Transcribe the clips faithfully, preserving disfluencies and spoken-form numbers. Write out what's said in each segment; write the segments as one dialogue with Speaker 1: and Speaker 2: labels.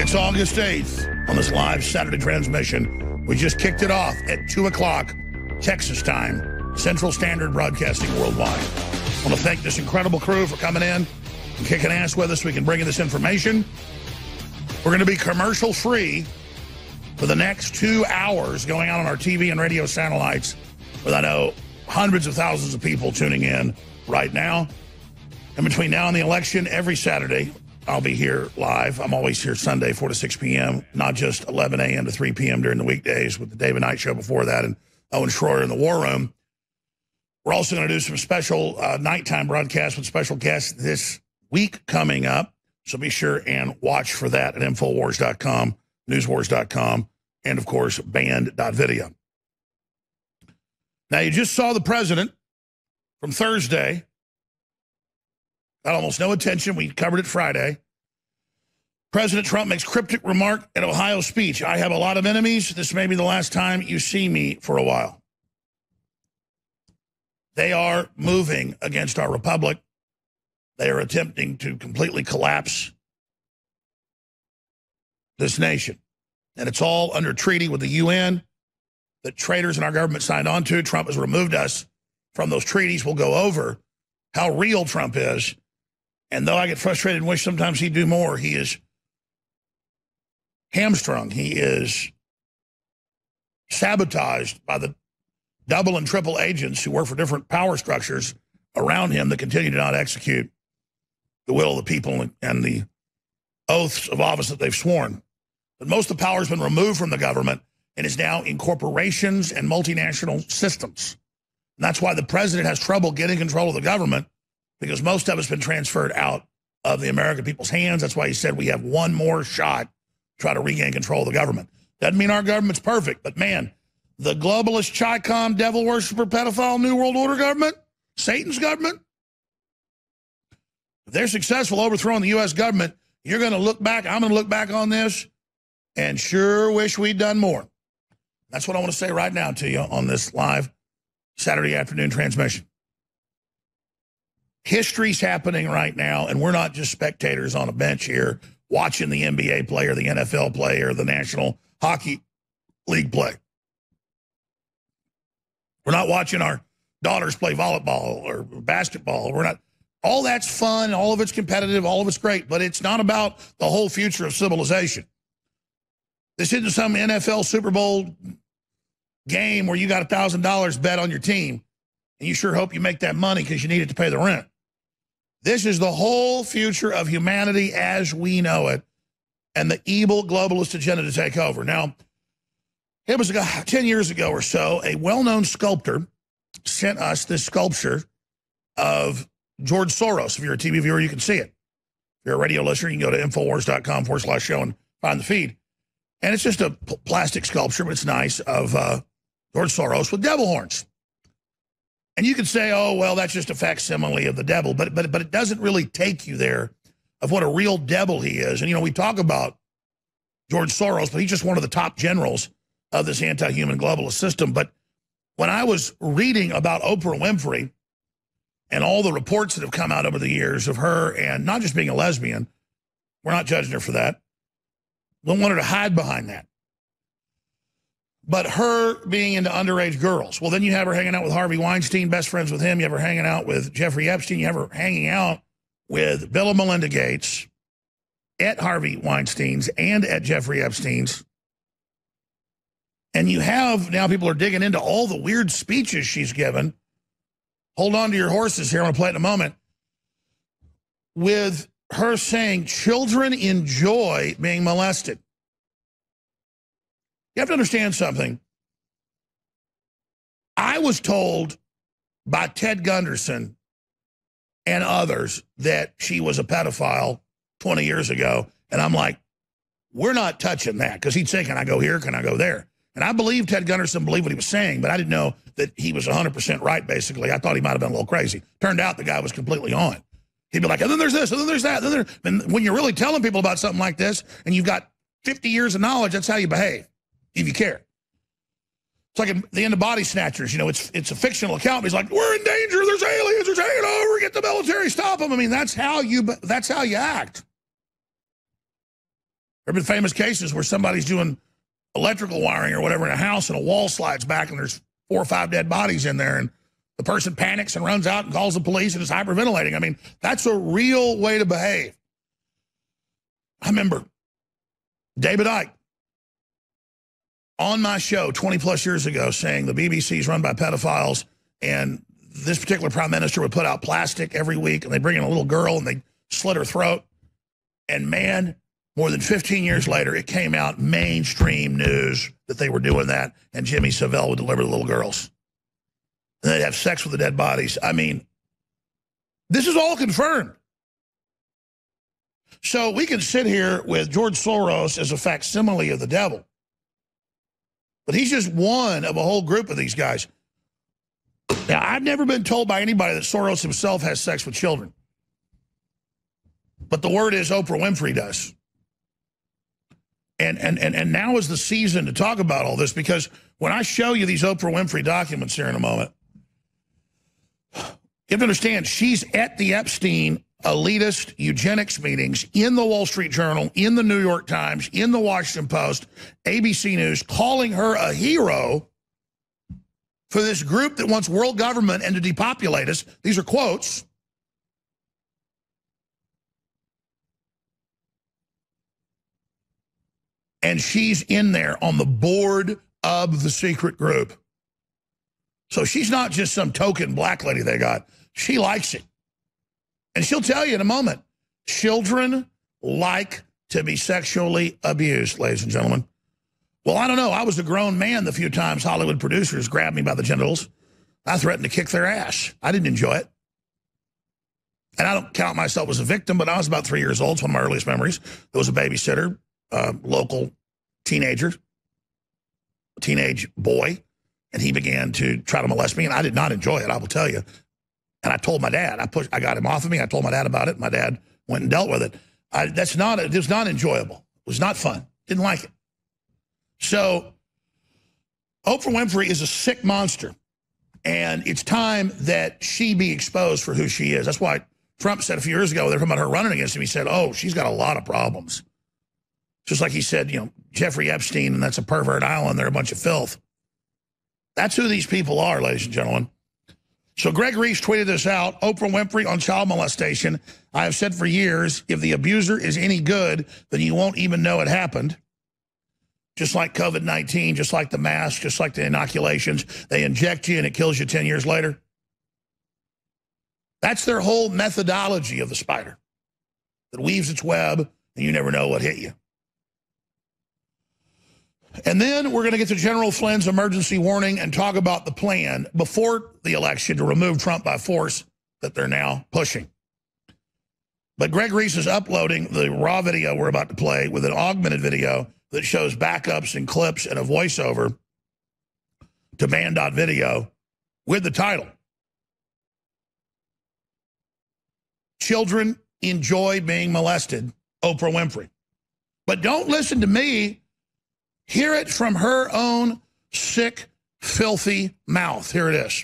Speaker 1: It's August eighth on this live Saturday transmission. We just kicked it off at two o'clock Texas time, Central Standard Broadcasting Worldwide. I want to thank this incredible crew for coming in and kicking ass with us so we can bring you this information. We're going to be commercial free for the next two hours going out on our T V and radio satellites with, I know, hundreds of thousands of people tuning in right now. And between now and the election, every Saturday, I'll be here live. I'm always here Sunday, four to six p.m., not just eleven a.m. to three p.m. during the weekdays with the David Knight Show before that and Owen Schroyer in the War Room. We're also going to do some special uh, nighttime broadcasts with special guests this week coming up. So be sure and watch for that at Infowars dot com, Newswars dot com, and, of course, Band dot video. Now, you just saw the president from Thursday. Got almost no attention. We covered it Friday. President Trump makes cryptic remark at Ohio speech. I have a lot of enemies. This may be the last time you see me for a while. They are moving against our republic. They are attempting to completely collapse this nation. And it's all under treaty with the U N that traitors in our government signed on to. Trump has removed us from those treaties. We'll go over how real Trump is. And though I get frustrated and wish sometimes he'd do more, he is hamstrung. He is sabotaged by the double and triple agents who work for different power structures around him that continue to not execute the will of the people and the oaths of office that they've sworn. But most of the power has been removed from the government and is now in corporations and multinational systems. And that's why the president has trouble getting control of the government, because most of it's been transferred out of the American people's hands. That's why he said we have one more shot to try to regain control of the government. Doesn't mean our government's perfect, but man, the globalist, Chi-Com, devil worshiper, pedophile, New World Order government, Satan's government, if they're successful overthrowing the U S government, you're going to look back, I'm going to look back on this and sure wish we'd done more. That's what I want to say right now to you on this live Saturday afternoon transmission. History's happening right now, and we're not just spectators on a bench here watching the N B A play or the N F L play or the National Hockey League play. We're not watching our daughters play volleyball or basketball. We're not. All that's fun. All of it's competitive. All of it's great, but it's not about the whole future of civilization. This isn't some N F L Super Bowl game where you got one thousand dollars bet on your team, and you sure hope you make that money because you need it to pay the rent. This is the whole future of humanity as we know it, and the evil globalist agenda to take over. Now, it was ten years ago or so, a well-known sculptor sent us this sculpture of George Soros. If you're a T V viewer, you can see it. If you're a radio listener, you can go to Infowars dot com forward slash show and find the feed. And it's just a plastic sculpture, but it's nice, of uh, George Soros with devil horns. And you could say, oh, well, that's just a facsimile of the devil, but, but, but it doesn't really take you there of what a real devil he is. And, you know, we talk about George Soros, but he's just one of the top generals of this anti-human globalist system. But when I was reading about Oprah Winfrey and all the reports that have come out over the years of her, and not just being a lesbian, we're not judging her for that. We don't want her to hide behind that. But her being into underage girls. Well, then you have her hanging out with Harvey Weinstein, best friends with him. You have her hanging out with Jeffrey Epstein. You have her hanging out with Bill and Melinda Gates at Harvey Weinstein's and at Jeffrey Epstein's. And you have, now people are digging into all the weird speeches she's given. Hold on to your horses here. I'm going to play it in a moment. With her saying children enjoy being molested. You have to understand something. I was told by Ted Gunderson and others that she was a pedophile twenty years ago. And I'm like, we're not touching that, because he'd say, can I go here? Can I go there? And I believe Ted Gunderson believed what he was saying, but I didn't know that he was one hundred percent right, basically. I thought he might have been a little crazy. Turned out the guy was completely on. He'd be like, and then there's this, and then there's that. And, then there, and when you're really telling people about something like this, and you've got fifty years of knowledge, that's how you behave, if you care. It's like at the end of Body Snatchers, you know, it's it's a fictional account. He's like, we're in danger, there's aliens, there's hanging over, get the military, stop them. I mean, that's how you that's how you act. There have been famous cases where somebody's doing electrical wiring or whatever in a house and a wall slides back and there's four or five dead bodies in there and the person panics and runs out and calls the police and is hyperventilating. I mean, that's a real way to behave. I remember David Icke on my show twenty plus years ago saying the B B C is run by pedophiles and this particular prime minister would put out plastic every week and they bring in a little girl and they slit her throat. And man, more than fifteen years later, it came out mainstream news that they were doing that and Jimmy Savile would deliver the little girls. And they'd have sex with the dead bodies. I mean, this is all confirmed. So we can sit here with George Soros as a facsimile of the devil. But he's just one of a whole group of these guys. Now, I've never been told by anybody that Soros himself has sex with children. But the word is Oprah Winfrey does. And, and, and, and now is the season to talk about all this, because when I show you these Oprah Winfrey documents here in a moment, you have to understand, she's at the Epstein elitist eugenics meetings in the Wall Street Journal, in the New York Times, in the Washington Post, A B C News, calling her a hero for this group that wants world government and to depopulate us. These are quotes. And she's in there on the board of the secret group. So she's not just some token black lady they got. She likes it. And she'll tell you in a moment, children like to be sexually abused, ladies and gentlemen. Well, I don't know. I was a grown man the few times Hollywood producers grabbed me by the genitals. I threatened to kick their ass. I didn't enjoy it. And I don't count myself as a victim, but I was about three years old. It's one of my earliest memories. There was a babysitter, a local teenager, a teenage boy, and he began to try to molest me, and I did not enjoy it, I will tell you. And I told my dad. I pushed. I got him off of me. I told my dad about it. My dad went and dealt with it. I, that's not. It was not enjoyable. It was not fun. Didn't like it. So Oprah Winfrey is a sick monster, and it's time that she be exposed for who she is. That's why Trump said a few years ago, they were talking about her running against him, he said, oh, she's got a lot of problems. Just like he said, you know, Jeffrey Epstein, and that's a pervert island. They're a bunch of filth. That's who these people are, ladies and gentlemen. So Greg Reese tweeted this out. Oprah Winfrey on child molestation. I have said for years, if the abuser is any good, then you won't even know it happened. Just like COVID nineteen, just like the mask, just like the inoculations. They inject you and it kills you ten years later. That's their whole methodology of the spider. It weaves its web and you never know what hit you. And then we're going to get to General Flynn's emergency warning and talk about the plan before the election to remove Trump by force that they're now pushing. But Greg Reese is uploading the raw video we're about to play with an augmented video that shows backups and clips and a voiceover to band.video with the title, Children Enjoy Being Molested, Oprah Winfrey. But don't listen to me. Hear it from her own sick, filthy mouth. Here it is.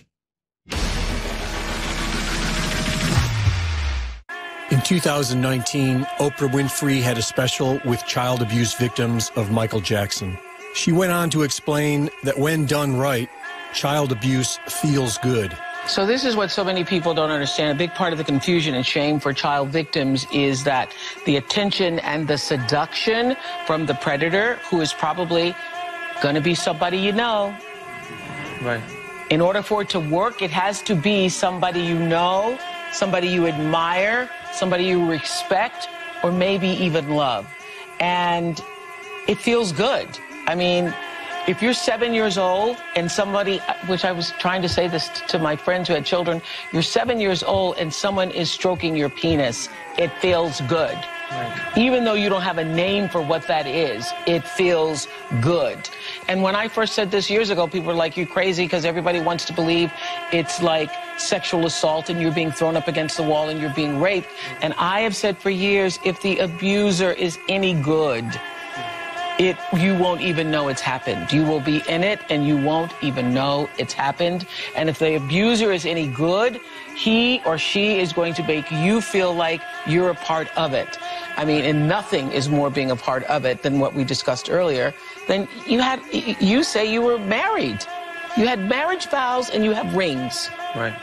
Speaker 2: In two thousand nineteen, Oprah Winfrey had a special with child abuse victims of Michael Jackson. She went on to explain that when done right, child abuse feels good.
Speaker 3: So this is what so many people don't understand. A big part of the confusion and shame for child victims is that the attention and the seduction from the predator, who is probably going to be somebody you know.
Speaker 4: Right.
Speaker 3: In order for it to work, it has to be somebody you know, somebody you admire, somebody you respect, or maybe even love. And it feels good. I mean, if you're seven years old and somebody, which I was trying to say this to my friends who had children, you're seven years old and someone is stroking your penis, it feels good. Right. Even though you don't have a name for what that is, it feels good. And when I first said this years ago, people were like, you're crazy, because everybody wants to believe it's like sexual assault and you're being thrown up against the wall and you're being raped. And I have said for years, if the abuser is any good, it you won't even know it's happened. You will be in it and you won't even know it's happened. And if the abuser is any good, he or she is going to make you feel like you're a part of it. I mean, and nothing is more being a part of it than what we discussed earlier. Then you had, you say you were married. You had marriage vows and you have rings.
Speaker 2: Right.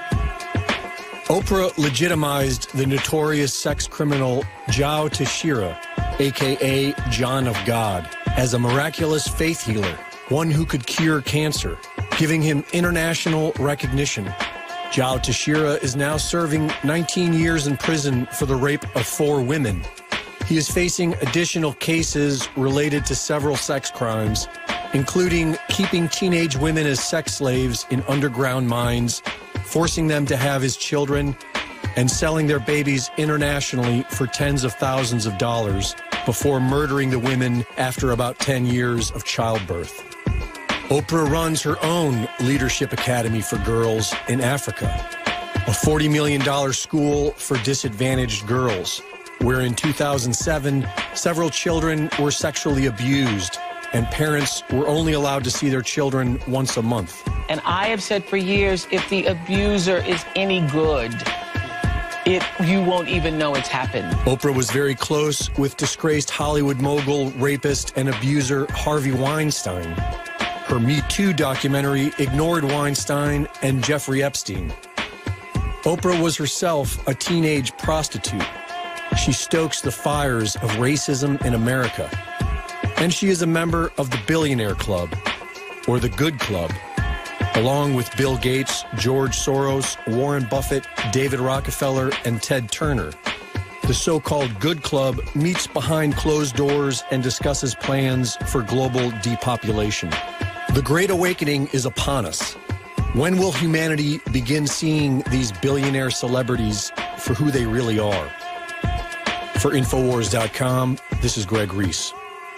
Speaker 2: Oprah legitimized the notorious sex criminal Joe Teixeira, a k a. John of God, as a miraculous faith healer, one who could cure cancer, giving him international recognition. Joe Teixeira is now serving nineteen years in prison for the rape of four women. He is facing additional cases related to several sex crimes, including keeping teenage women as sex slaves in underground mines, forcing them to have his children, and selling their babies internationally for tens of thousands of dollars before murdering the women after about ten years of childbirth. Oprah runs her own Leadership Academy for Girls in Africa, a forty million dollars school for disadvantaged girls, where in two thousand seven, several children were sexually abused and parents were only allowed to see their children once a month.
Speaker 3: And I have said for years, if the abuser is any good, it you won't even know it's happened.
Speaker 2: Oprah was very close with disgraced Hollywood mogul, rapist, and abuser Harvey Weinstein. Her Me Too documentary ignored Weinstein and Jeffrey Epstein. Oprah was herself a teenage prostitute. She stokes the fires of racism in America. And she is a member of the Billionaire Club, or the Good Club, along with Bill Gates, George Soros, Warren Buffett, David Rockefeller, and Ted Turner. The so-called Good Club meets behind closed doors and discusses plans for global depopulation. The Great Awakening is upon us. When will humanity begin seeing these billionaire celebrities for who they really are? For Infowars dot com, this is Greg Reese.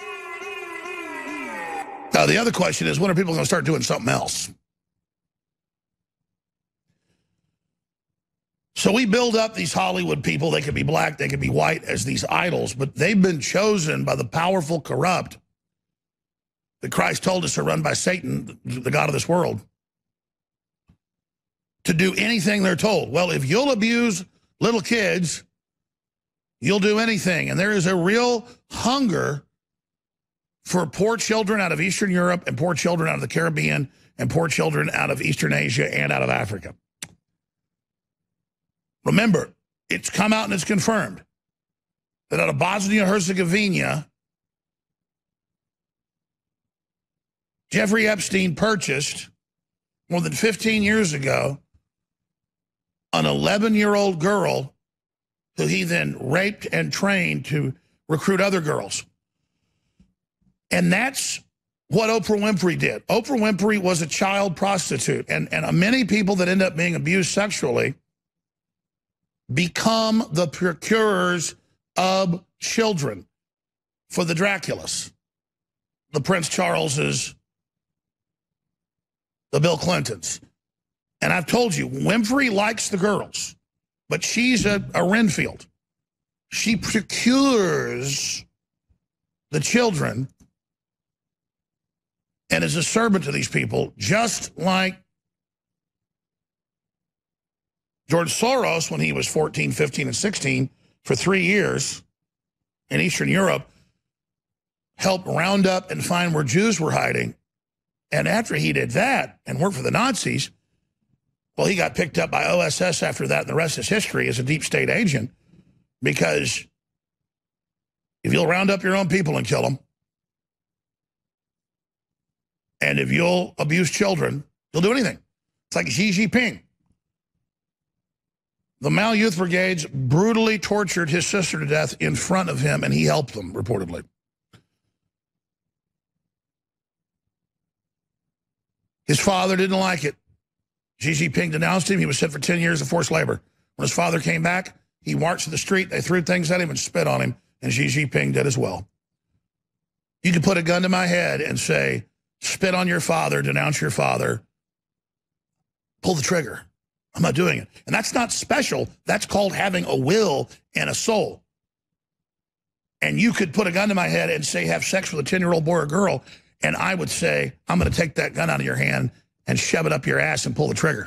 Speaker 1: Now, the other question is, when are people going to start doing something else? So we build up these Hollywood people. They could be black, they could be white, as these idols, but they've been chosen by the powerful corrupt that Christ told us are run by Satan, the god of this world, to do anything they're told. Well, if you'll abuse little kids, you'll do anything. And there is a real hunger for poor children out of Eastern Europe and poor children out of the Caribbean and poor children out of Eastern Asia and out of Africa. Remember, it's come out and it's confirmed that out of Bosnia-Herzegovina, Jeffrey Epstein purchased, more than fifteen years ago, an eleven-year-old girl who he then raped and trained to recruit other girls. And that's what Oprah Winfrey did. Oprah Winfrey was a child prostitute. And, and many people that end up being abused sexually become the procurers of children for the Draculas, the Prince Charleses, the Bill Clintons. And I've told you, Winfrey likes the girls, but she's a, a Renfield. She procures the children and is a servant to these people, just like George Soros, when he was fourteen, fifteen, and sixteen, for three years in Eastern Europe, helped round up and find where Jews were hiding. And after he did that and worked for the Nazis, well, he got picked up by O S S after that, and the rest is history as a deep state agent, because if you'll round up your own people and kill them, and if you'll abuse children, you'll do anything. It's like Xi Jinping. The Mao Youth Brigades brutally tortured his sister to death in front of him, and he helped them, reportedly. His father didn't like it. Xi Jinping denounced him. He was sent for ten years of forced labor. When his father came back, he marched to the street. They threw things at him and spit on him, and Xi Jinping did as well. You could put a gun to my head and say, spit on your father, denounce your father, pull the trigger. I'm not doing it. And that's not special. That's called having a will and a soul. And you could put a gun to my head and say, have sex with a ten-year-old boy or girl, and I would say, I'm going to take that gun out of your hand and shove it up your ass and pull the trigger.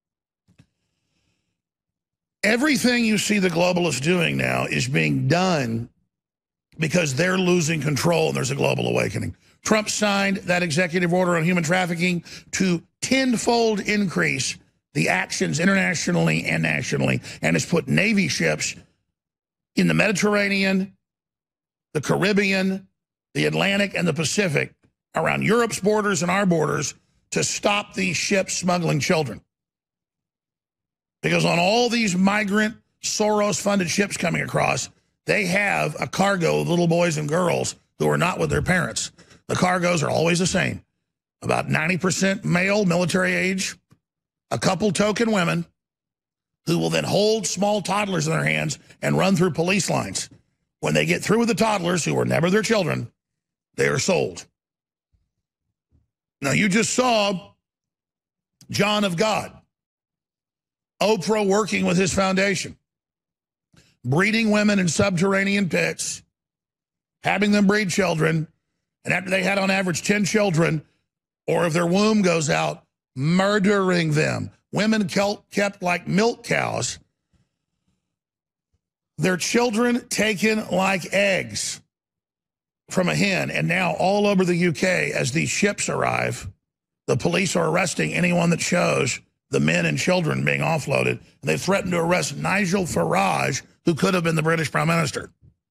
Speaker 1: Everything you see the globalists doing now is being done because they're losing control and there's a global awakening. Trump signed that executive order on human trafficking to tenfold increase the actions internationally and nationally, and has put Navy ships in the Mediterranean, the Caribbean, the Atlantic, and the Pacific around Europe's borders and our borders to stop these ships smuggling children. Because on all these migrant Soros-funded ships coming across, they have a cargo of little boys and girls who are not with their parents. The cargoes are always the same. About ninety percent male, military age, a couple token women who will then hold small toddlers in their hands and run through police lines. When they get through with the toddlers, who were never their children, they are sold. Now, you just saw John of God, Oprah working with his foundation, breeding women in subterranean pits, having them breed children, and after they had on average ten children, or if their womb goes out, murdering them. Women kept like milk cows. Their children taken like eggs from a hen. And now all over the U K, as these ships arrive, the police are arresting anyone that shows the men and children being offloaded. And they threatened to arrest Nigel Farage, who could have been the British Prime Minister.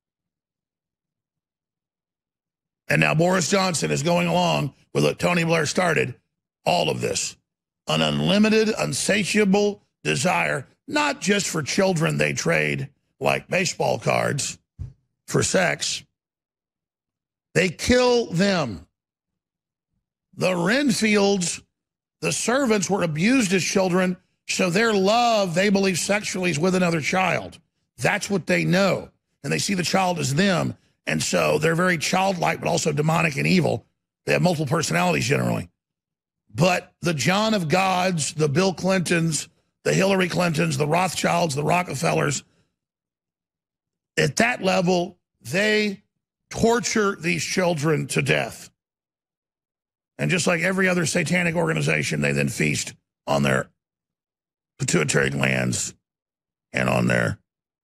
Speaker 1: And now Boris Johnson is going along with what Tony Blair started, all of this. An unlimited, unsatiable desire, not just for children they trade like baseball cards for sex. They kill them. The Renfields, the servants, were abused as children, so their love, they believe sexually, is with another child. That's what they know. And they see the child as them. And so they're very childlike, but also demonic and evil. They have multiple personalities generally. But the John of Gods, the Bill Clintons, the Hillary Clintons, the Rothschilds, the Rockefellers, at that level, they torture these children to death. And just like every other satanic organization, they then feast on their pituitary glands and on their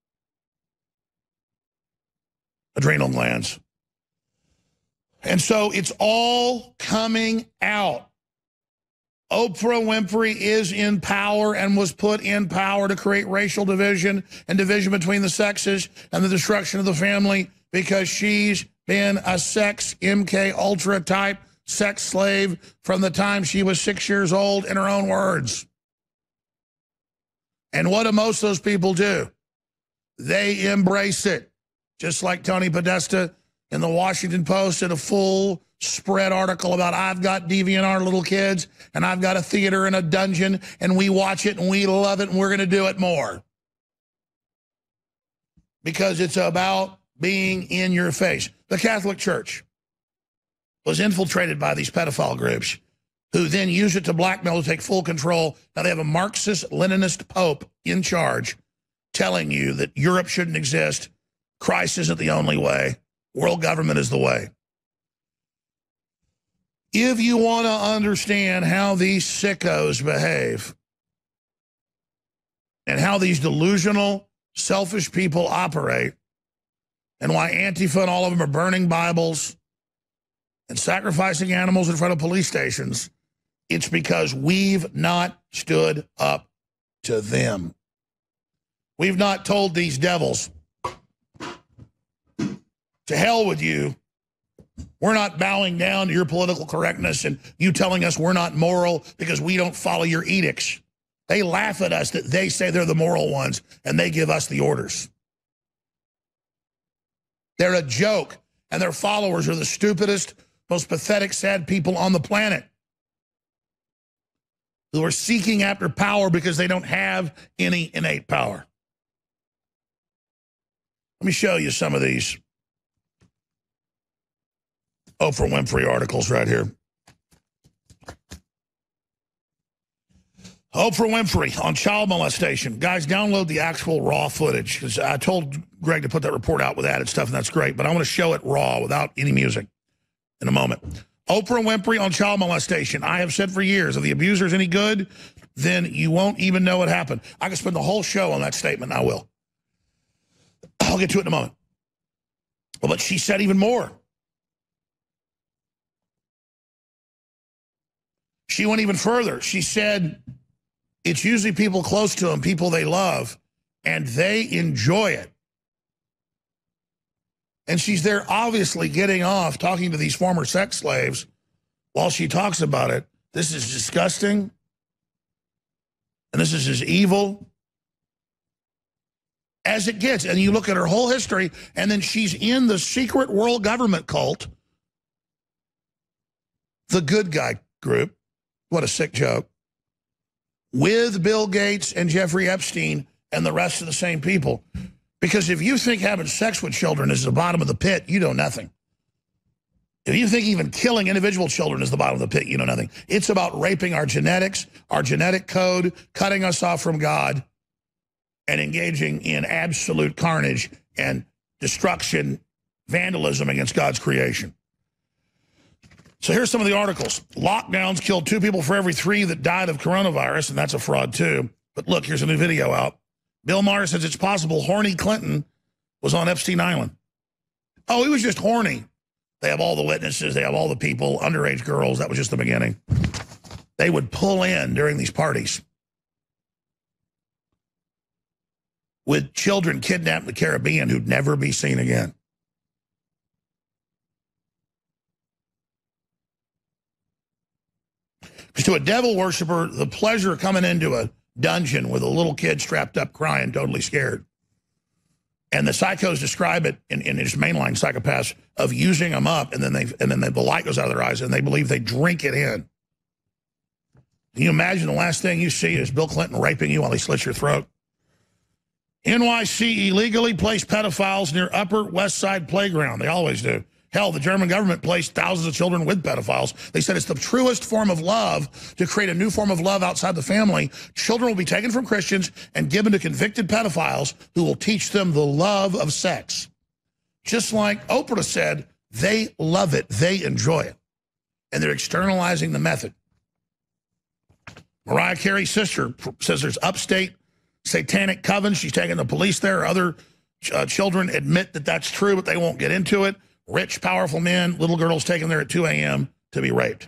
Speaker 1: adrenal glands. And so it's all coming out. Oprah Winfrey is in power and was put in power to create racial division and division between the sexes and the destruction of the family because she's been a sex M K Ultra type sex slave from the time she was six years old, in her own words. And what do most of those people do? They embrace it. Just like Tony Podesta in the Washington Post did a full spread article about I've got DeviantArt little kids and I've got a theater and a dungeon and we watch it and we love it and we're going to do it more. Because it's about being in your face. The Catholic Church was infiltrated by these pedophile groups who then use it to blackmail to take full control. Now they have a Marxist-Leninist Pope in charge telling you that Europe shouldn't exist. Christ isn't the only way. World government is the way. If you want to understand how these sickos behave and how these delusional, selfish people operate and why Antifa and all of them are burning Bibles and sacrificing animals in front of police stations, it's because we've not stood up to them. We've not told these devils, to hell with you. We're not bowing down to your political correctness and you telling us we're not moral because we don't follow your edicts. They laugh at us that they say they're the moral ones and they give us the orders. They're a joke, and their followers are the stupidest, most pathetic, sad people on the planet who are seeking after power because they don't have any innate power. Let me show you some of these Oprah Winfrey articles right here. Oprah Winfrey on child molestation. Guys, download the actual raw footage, because I told Greg to put that report out with added stuff, and that's great, but I want to show it raw without any music in a moment. Oprah Winfrey on child molestation. I have said for years, if the abuser is any good, then you won't even know what happened. I can spend the whole show on that statement, and I will. I'll get to it in a moment. Well, but she said even more. She went even further. She said it's usually people close to them, people they love, and they enjoy it. And she's there obviously getting off talking to these former sex slaves while she talks about it. This is disgusting. And this is as evil as it gets. And you look at her whole history, and then she's in the secret world government cult, the good guy group. What a sick joke. With Bill Gates and Jeffrey Epstein and the rest of the same people. Because if you think having sex with children is the bottom of the pit, you know nothing. If you think even killing individual children is the bottom of the pit, you know nothing. It's about raping our genetics, our genetic code, cutting us off from God, and engaging in absolute carnage and destruction, vandalism against God's creation. So here's some of the articles. Lockdowns killed two people for every three that died of coronavirus, and that's a fraud too. But look, here's a new video out. Bill Maher says it's possible horny Clinton was on Epstein Island. Oh, he was just horny. They have all the witnesses. They have all the people, underage girls. That was just the beginning. They would pull in during these parties with children kidnapped in the Caribbean who'd never be seen again. Because to a devil worshiper, the pleasure of coming into a dungeon with a little kid strapped up crying, totally scared. And the psychos describe it in, in his mainline psychopaths of using them up, and then they and then they, the light goes out of their eyes, and they believe they drink it in. Can you imagine the last thing you see is Bill Clinton raping you while he slits your throat? N Y C illegally placed pedophiles near Upper West Side playground. They always do. Hell, the German government placed thousands of children with pedophiles. They said it's the truest form of love to create a new form of love outside the family. Children will be taken from Christians and given to convicted pedophiles who will teach them the love of sex. Just like Oprah said, they love it. They enjoy it. And they're externalizing the method. Mariah Carey's sister says there's upstate satanic covens. She's taking the police there. Other uh, children admit that that's true, but they won't get into it. Rich, powerful men, little girls taken there at two A M to be raped.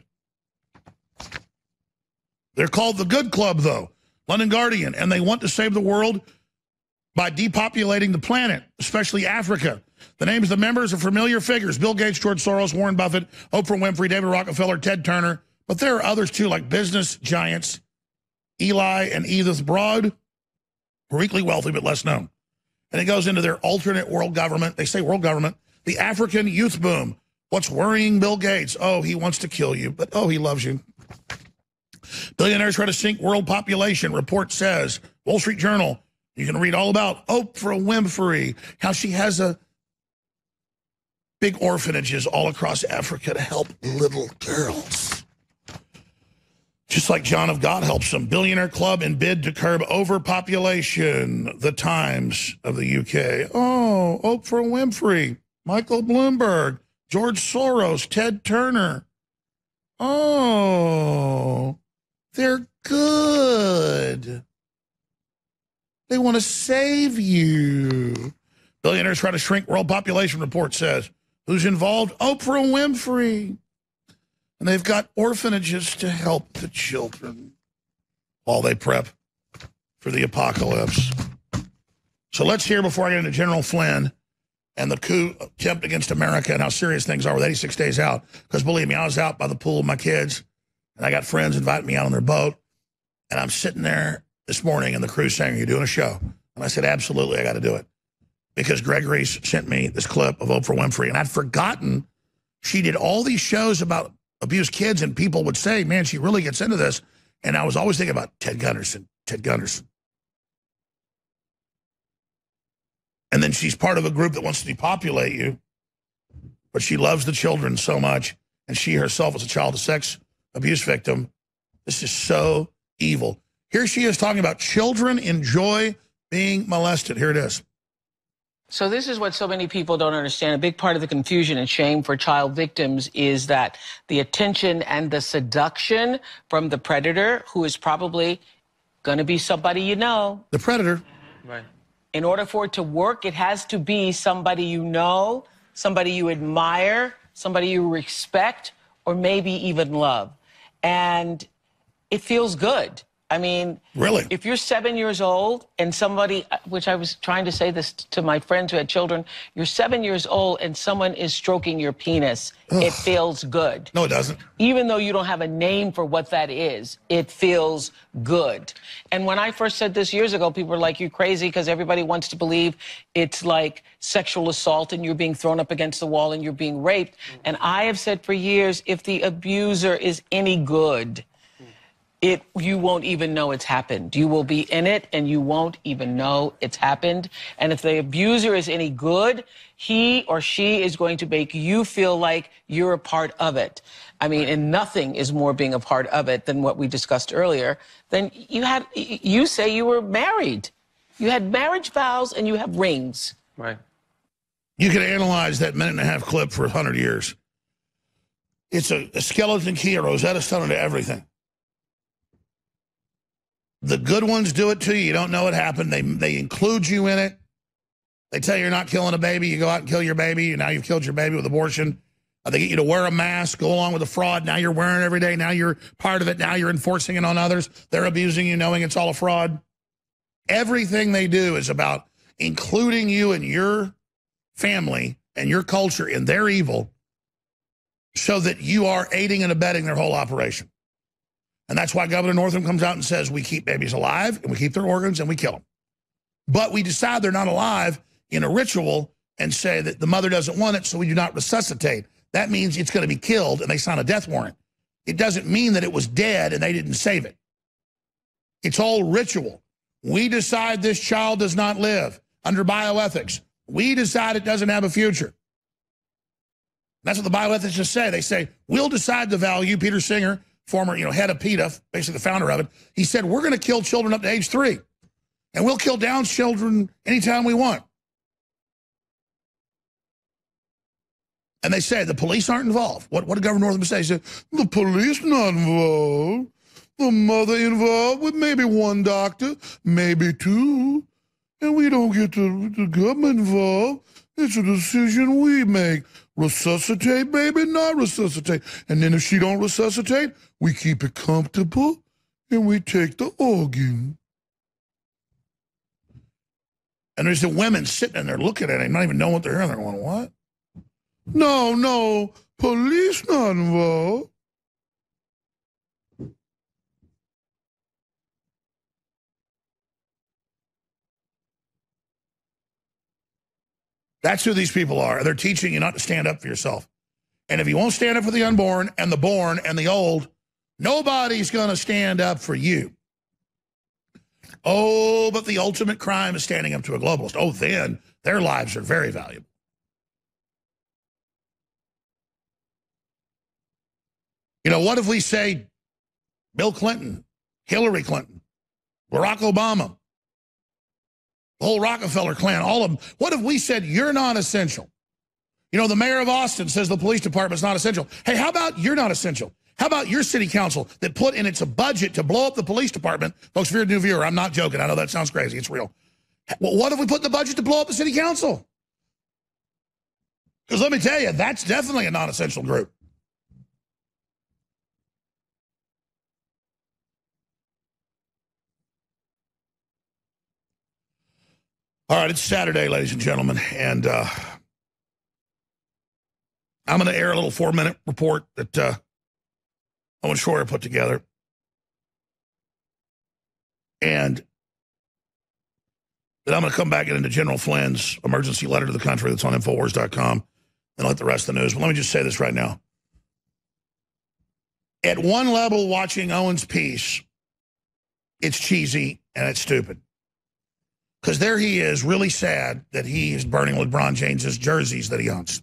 Speaker 1: They're called the Good Club, though, London Guardian, and they want to save the world by depopulating the planet, especially Africa. The names of the members are familiar figures: Bill Gates, George Soros, Warren Buffett, Oprah Winfrey, David Rockefeller, Ted Turner. But there are others, too, like business giants Eli and Edith Broad, who are equally wealthy but less known. And it goes into their alternate world government. They say world government. The African youth boom. What's worrying Bill Gates? Oh, he wants to kill you, but oh, he loves you. Billionaires try to sink world population. Report says, Wall Street Journal, you can read all about Oprah Winfrey, how she has a big orphanages all across Africa to help little girls. Just like John of God helps them. Billionaire club in bid to curb overpopulation. The Times of the U K. Oh, Oprah Winfrey. Michael Bloomberg, George Soros, Ted Turner. Oh, they're good. They want to save you. Billionaires try to shrink world population, report says. Who's involved? Oprah Winfrey. And they've got orphanages to help the children while they prep for the apocalypse. So let's hear, before I get into General Flynn and the coup attempt against America and how serious things are with eighty-six days out. Because believe me, I was out by the pool with my kids, and I got friends inviting me out on their boat, and I'm sitting there this morning, and the crew's saying, are you doing a show? And I said, absolutely, I got to do it. Because Greg Reese sent me this clip of Oprah Winfrey, and I'd forgotten she did all these shows about abused kids, and people would say, man, she really gets into this. And I was always thinking about Ted Gunderson, Ted Gunderson. And then she's part of a group that wants to depopulate you, but she loves the children so much, and she herself was a child sex abuse victim. This is so evil. Here she is talking about children enjoy being molested. Here it is.
Speaker 3: So this is what so many people don't understand. A big part of the confusion and shame for child victims is that the attention and the seduction from the predator, who is probably going to be somebody you know.
Speaker 1: The predator.
Speaker 3: Right. In order for it to work, it has to be somebody you know, somebody you admire, somebody you respect, or maybe even love. And it feels good. I mean,
Speaker 1: really,
Speaker 3: if you're seven years old and somebody, which I was trying to say this to my friends who had children, you're seven years old and someone is stroking your penis, Ugh. It feels good.
Speaker 1: No, it doesn't.
Speaker 3: Even though you don't have a name for what that is, it feels good. And when I first said this years ago, people were like, you're crazy, because everybody wants to believe it's like sexual assault and you're being thrown up against the wall and you're being raped. And I have said for years, if the abuser is any good, It, you won't even know it's happened. You will be in it and you won't even know it's happened. And if the abuser is any good, he or she is going to make you feel like you're a part of it. I mean, and nothing is more being a part of it than what we discussed earlier. Then you had, you say you were married. You had marriage vows and you have rings.
Speaker 2: Right.
Speaker 1: You can analyze that minute and a half clip for a hundred years. It's a, a skeleton key, a Rosetta Stone to everything. The good ones do it to you. You don't know it happened. They, they include you in it. They tell you you're not killing a baby. You go out and kill your baby. And now you've killed your baby with abortion. Uh, they get you to wear a mask, go along with the fraud. Now you're wearing it every day. Now you're part of it. Now you're enforcing it on others. They're abusing you knowing it's all a fraud. Everything they do is about including you and your family and your culture in their evil so that you are aiding and abetting their whole operation. And that's why Governor Northam comes out and says we keep babies alive and we keep their organs and we kill them. But we decide they're not alive in a ritual and say that the mother doesn't want it, so we do not resuscitate. That means it's going to be killed and they sign a death warrant. It doesn't mean that it was dead and they didn't save it. It's all ritual. We decide this child does not live under bioethics. We decide it doesn't have a future. That's what the bioethicists say. They say, we'll decide the value. Peter Singer, former, you know, head of PETA, basically the founder of it, he said, we're going to kill children up to age three. And we'll kill Down children anytime we want. And they say the police aren't involved. What, what did Governor Northam say? He said, the police not involved. The mother involved with maybe one doctor, maybe two. And we don't get the, the government involved. It's a decision we make. Resuscitate, baby, not resuscitate. And then if she don't resuscitate, we keep it comfortable and we take the organ. And there's the women sitting in there looking at it, not even knowing what they're hearing. They're going, what? No, no, police not involved. That's who these people are. They're teaching you not to stand up for yourself. And if you won't stand up for the unborn and the born and the old, nobody's going to stand up for you. Oh, but the ultimate crime is standing up to a globalist. Oh, then their lives are very valuable. You know, what if we say Bill Clinton, Hillary Clinton, Barack Obama, the whole Rockefeller clan, all of them. What if we said you're not essential? You know, the mayor of Austin says the police department's not essential. Hey, how about you're not essential? How about your city council that put in its a budget to blow up the police department? Folks, if you're a new viewer, I'm not joking. I know that sounds crazy. It's real. Well, what if we put in the budget to blow up the city council? Because let me tell you, that's definitely a non-essential group. All right, it's Saturday, ladies and gentlemen, and uh, I'm going to air a little four-minute report that uh, Owen Schroyer put together. And then I'm going to come back into General Flynn's emergency letter to the country that's on Infowars dot com and let the rest of the news. But let me just say this right now. At one level, watching Owen's piece, it's cheesy and it's stupid. Because there he is, really sad that he is burning LeBron James's jerseys that he owns.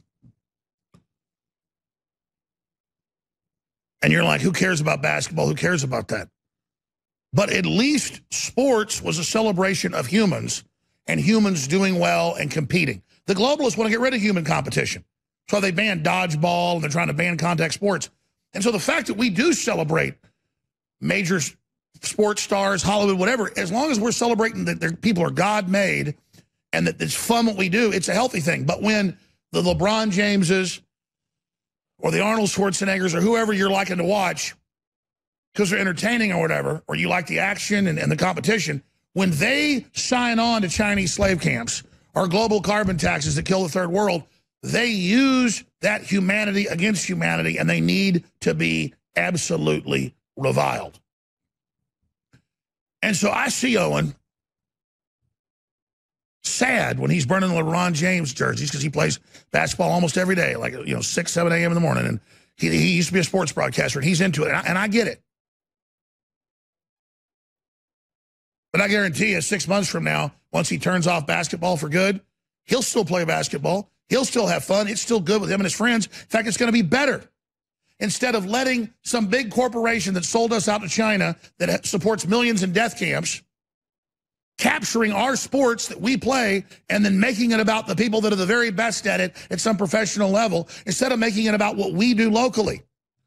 Speaker 1: And you're like, who cares about basketball? Who cares about that? But at least sports was a celebration of humans and humans doing well and competing. The globalists want to get rid of human competition. So they banned dodgeball and they're trying to ban contact sports. And so the fact that we do celebrate major sports stars, Hollywood, whatever, as long as we're celebrating that their people are God-made and that it's fun what we do, it's a healthy thing. But when the LeBron Jameses or the Arnold Schwarzeneggers or whoever you're liking to watch because they're entertaining or whatever, or you like the action and, and the competition, when they sign on to Chinese slave camps or global carbon taxes that kill the third world, they use that humanity against humanity, and they need to be absolutely reviled. And so I see Owen sad when he's burning LeBron James jerseys because he plays basketball almost every day, like, you know, six, seven a.m. in the morning. And he, he used to be a sports broadcaster, and he's into it. And I, and I get it. But I guarantee you, six months from now, once he turns off basketball for good, he'll still play basketball. He'll still have fun. It's still good with him and his friends. In fact, it's going to be better. Instead of letting some big corporation that sold us out to China that supports millions in death camps, capturing our sports that we play and then making it about the people that are the very best at it at some professional level, instead of making it about what we do locally.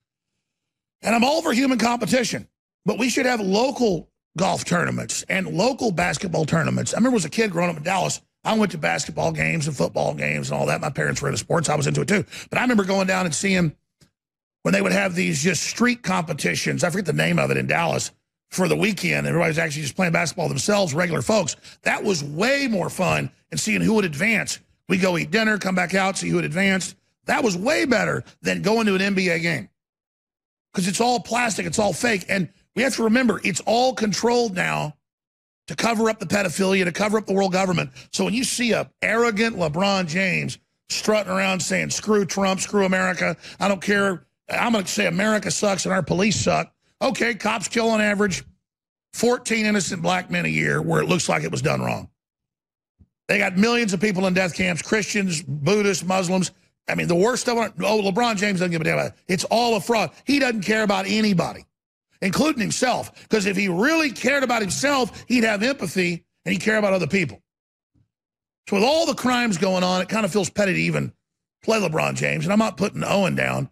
Speaker 1: And I'm all for human competition, but we should have local golf tournaments and local basketball tournaments. I remember as a kid growing up in Dallas, I went to basketball games and football games and all that. My parents were into sports. I was into it too. But I remember going down and seeing when they would have these just street competitions. I forget the name of it in Dallas for the weekend. Everybody's actually just playing basketball themselves, regular folks. That was way more fun and seeing who would advance. We go eat dinner, come back out, see who had advanced. That was way better than going to an N B A game because it's all plastic. It's all fake. And we have to remember, it's all controlled now to cover up the pedophilia, to cover up the world government. So when you see a arrogant LeBron James strutting around saying, screw Trump, screw America, I don't care, I'm going to say America sucks and our police suck. Okay, cops kill on average fourteen innocent black men a year where it looks like it was done wrong. They got millions of people in death camps, Christians, Buddhists, Muslims. I mean, the worst of it, oh, LeBron James doesn't give a damn about it. It's all a fraud. He doesn't care about anybody, including himself, because if he really cared about himself, he'd have empathy and he'd care about other people. So with all the crimes going on, it kind of feels petty to even play LeBron James. And I'm not putting Owen down,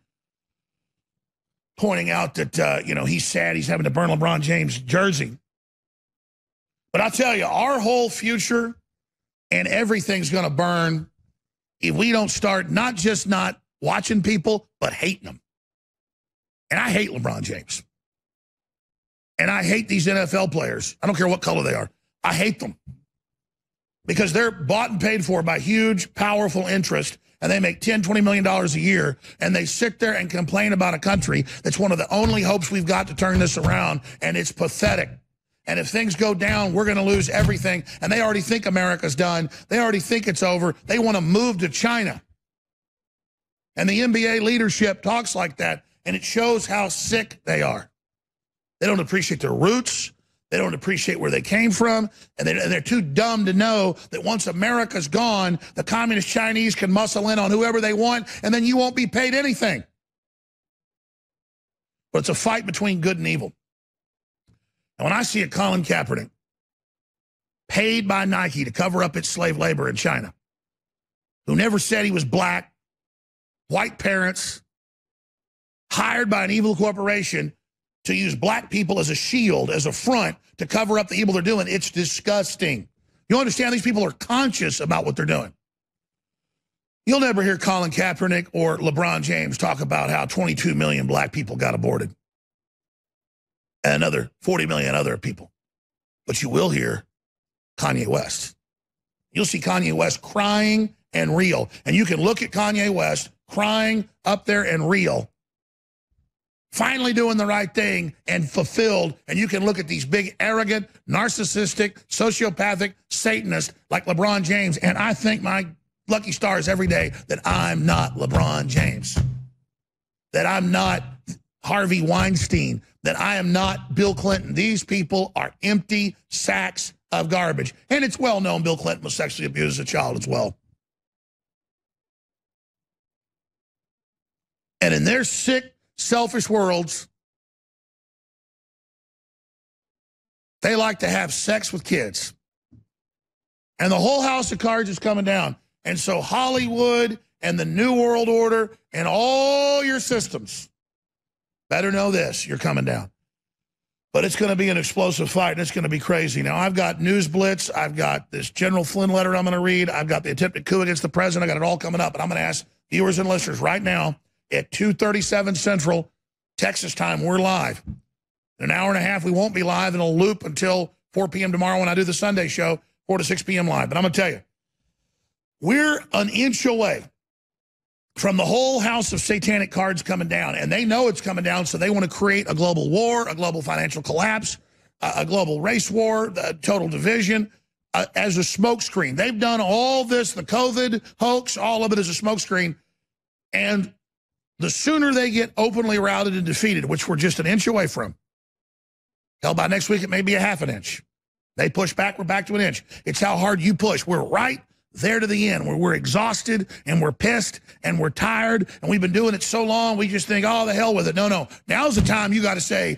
Speaker 1: pointing out that, uh, you know, he's sad he's having to burn LeBron James' jersey. But I'll tell you, our whole future and everything's going to burn if we don't start not just not watching people, but hating them. And I hate LeBron James. And I hate these N F L players. I don't care what color they are. I hate them because they're bought and paid for by huge, powerful interest, and they make ten, twenty million dollars a year, and they sit there and complain about a country that's one of the only hopes we've got to turn this around, and it's pathetic. And if things go down, we're going to lose everything, and they already think America's done. They already think it's over. They want to move to China. And the N B A leadership talks like that, and it shows how sick they are. They don't appreciate their roots. They don't appreciate where they came from. And, they, and they're too dumb to know that once America's gone, the communist Chinese can muscle in on whoever they want, and then you won't be paid anything. But it's a fight between good and evil. And when I see a Colin Kaepernick paid by Nike to cover up its slave labor in China, who never said he was black, white parents, hired by an evil corporation to use black people as a shield, as a front to cover up the evil they're doing, it's disgusting. You understand these people are conscious about what they're doing. You'll never hear Colin Kaepernick or LeBron James talk about how twenty-two million black people got aborted and another forty million other people. But you will hear Kanye West. You'll see Kanye West crying and real. And you can look at Kanye West crying up there and real, finally doing the right thing and fulfilled, and you can look at these big, arrogant, narcissistic, sociopathic Satanists like LeBron James, and I thank my lucky stars every day that I'm not LeBron James, that I'm not Harvey Weinstein, that I am not Bill Clinton. These people are empty sacks of garbage. And it's well known Bill Clinton was sexually abused as a child as well. And in their sick, selfish worlds, They like to have sex with kids. And the whole house of cards is coming down. And so Hollywood and the New World Order and all your systems better know this, you're coming down. But it's going to be an explosive fight, and it's going to be crazy. Now, I've got News Blitz. I've got this General Flynn letter I'm going to read. I've got the attempted coup against the president. I got it all coming up. But I'm going to ask viewers and listeners right now at two thirty-seven Central, Texas time, we're live. In an hour and a half, we won't be live, and it'll loop until four p m tomorrow when I do the Sunday show, four to six p m live. But I'm going to tell you, we're an inch away from the whole house of satanic cards coming down, and they know it's coming down, so they want to create a global war, a global financial collapse, a, a global race war, the total division, uh, as a smokescreen. They've done all this, the COVID hoax, all of it as a smokescreen, and the sooner they get openly routed and defeated, which we're just an inch away from, hell, by next week it may be a half an inch. They push back, we're back to an inch. It's how hard you push. We're right there to the end, where we're exhausted and we're pissed and we're tired and we've been doing it so long we just think, oh, the hell with it. No, no. Now's the time you got to say,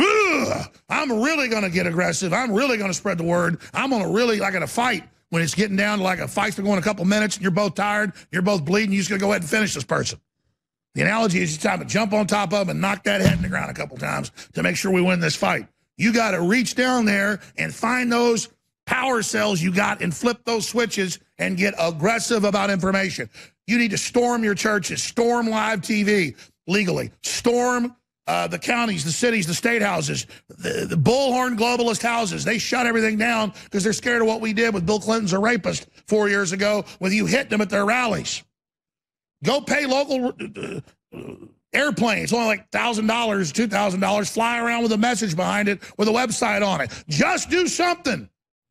Speaker 1: I'm really going to get aggressive. I'm really going to spread the word. I'm going to really, like in a fight, when it's getting down to like a fight's been going a couple minutes and you're both tired, you're both bleeding, you're just going to go ahead and finish this person. The analogy is it's time to jump on top of them and knock that head in the ground a couple times to make sure we win this fight. You got to reach down there and find those power cells you got and flip those switches and get aggressive about information. You need to storm your churches, storm live T V legally, storm uh, the counties, the cities, the state houses, the, the bullhorn globalist houses. They shut everything down because they're scared of what we did with Bill Clinton's a rapist four years ago with you hitting them at their rallies. Go pay local uh, uh, airplanes, only like one thousand dollars, two thousand dollars, fly around with a message behind it with a website on it. Just do something.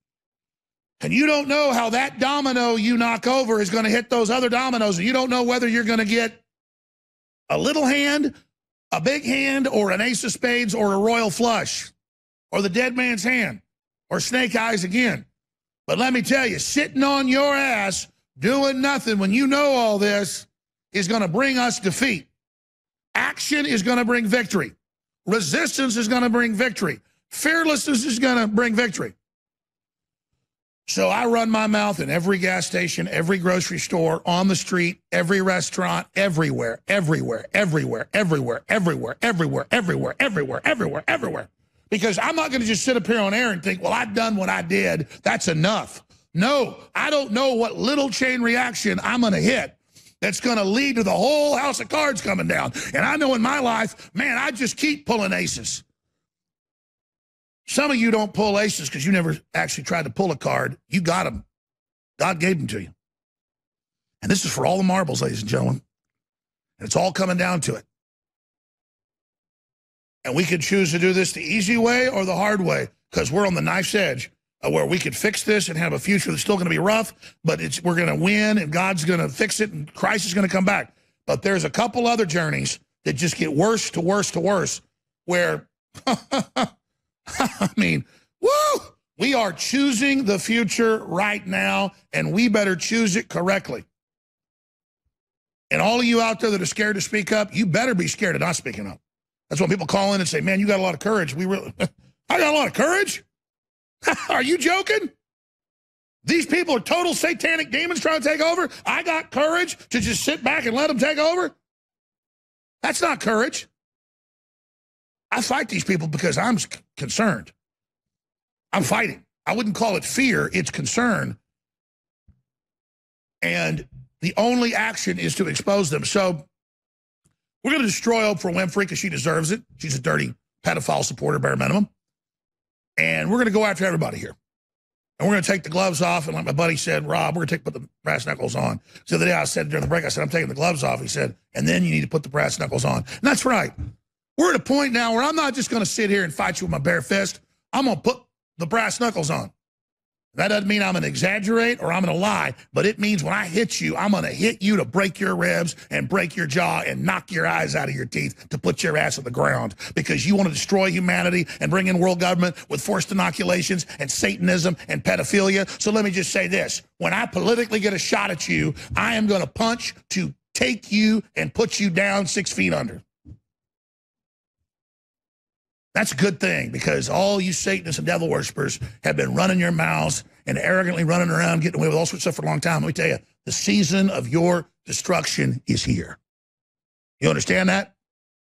Speaker 1: And you don't know how that domino you knock over is going to hit those other dominoes. And you don't know whether you're going to get a little hand, a big hand, or an ace of spades, or a royal flush, or the dead man's hand, or snake eyes again. But let me tell you, sitting on your ass, doing nothing when you know all this is going to bring us defeat. Action is going to bring victory. Resistance is going to bring victory. Fearlessness is going to bring victory. So I run my mouth in every gas station, every grocery store, on the street, every restaurant, everywhere, everywhere, everywhere, everywhere, everywhere, everywhere, everywhere, everywhere, everywhere, everywhere. Because I'm not going to just sit up here on air and think, well, I've done what I did. That's enough. No, I don't know what little chain reaction I'm going to hit that's going to lead to the whole house of cards coming down. And I know in my life, man, I just keep pulling aces. Some of you don't pull aces because you never actually tried to pull a card. You got them. God gave them to you. And this is for all the marbles, ladies and gentlemen. And it's all coming down to it. And we could choose to do this the easy way or the hard way, because we're on the knife's edge where we could fix this and have a future that's still going to be rough, but it's we're going to win and God's going to fix it and Christ is going to come back. But there's a couple other journeys that just get worse to worse to worse where... I mean, woo! We are choosing the future right now, and we better choose it correctly. And all of you out there that are scared to speak up, you better be scared of not speaking up. That's when people call in and say, man, you got a lot of courage. We really, I got a lot of courage? Are you joking? These people are total satanic demons trying to take over? I got courage to just sit back and let them take over? That's not courage. I fight these people because I'm concerned. I'm fighting. I wouldn't call it fear, it's concern. And the only action is to expose them. So we're going to destroy Oprah Winfrey because she deserves it. She's a dirty pedophile supporter, bare minimum. And we're going to go after everybody here. And we're going to take the gloves off. And like my buddy said, Rob, we're going to take put the brass knuckles on. So the other day I said during the break, I said, I'm taking the gloves off. He said, and then you need to put the brass knuckles on. And that's right. We're at a point now where I'm not just going to sit here and fight you with my bare fist. I'm going to put the brass knuckles on. That doesn't mean I'm going to exaggerate or I'm going to lie, but it means when I hit you, I'm going to hit you to break your ribs and break your jaw and knock your eyes out of your teeth to put your ass on the ground because you want to destroy humanity and bring in world government with forced inoculations and Satanism and pedophilia. So let me just say this. When I politically get a shot at you, I am going to punch to take you and put you down six feet under. That's a good thing, because all you Satanists and devil worshippers have been running your mouths and arrogantly running around, getting away with all sorts of stuff for a long time. Let me tell you, the season of your destruction is here. You understand that?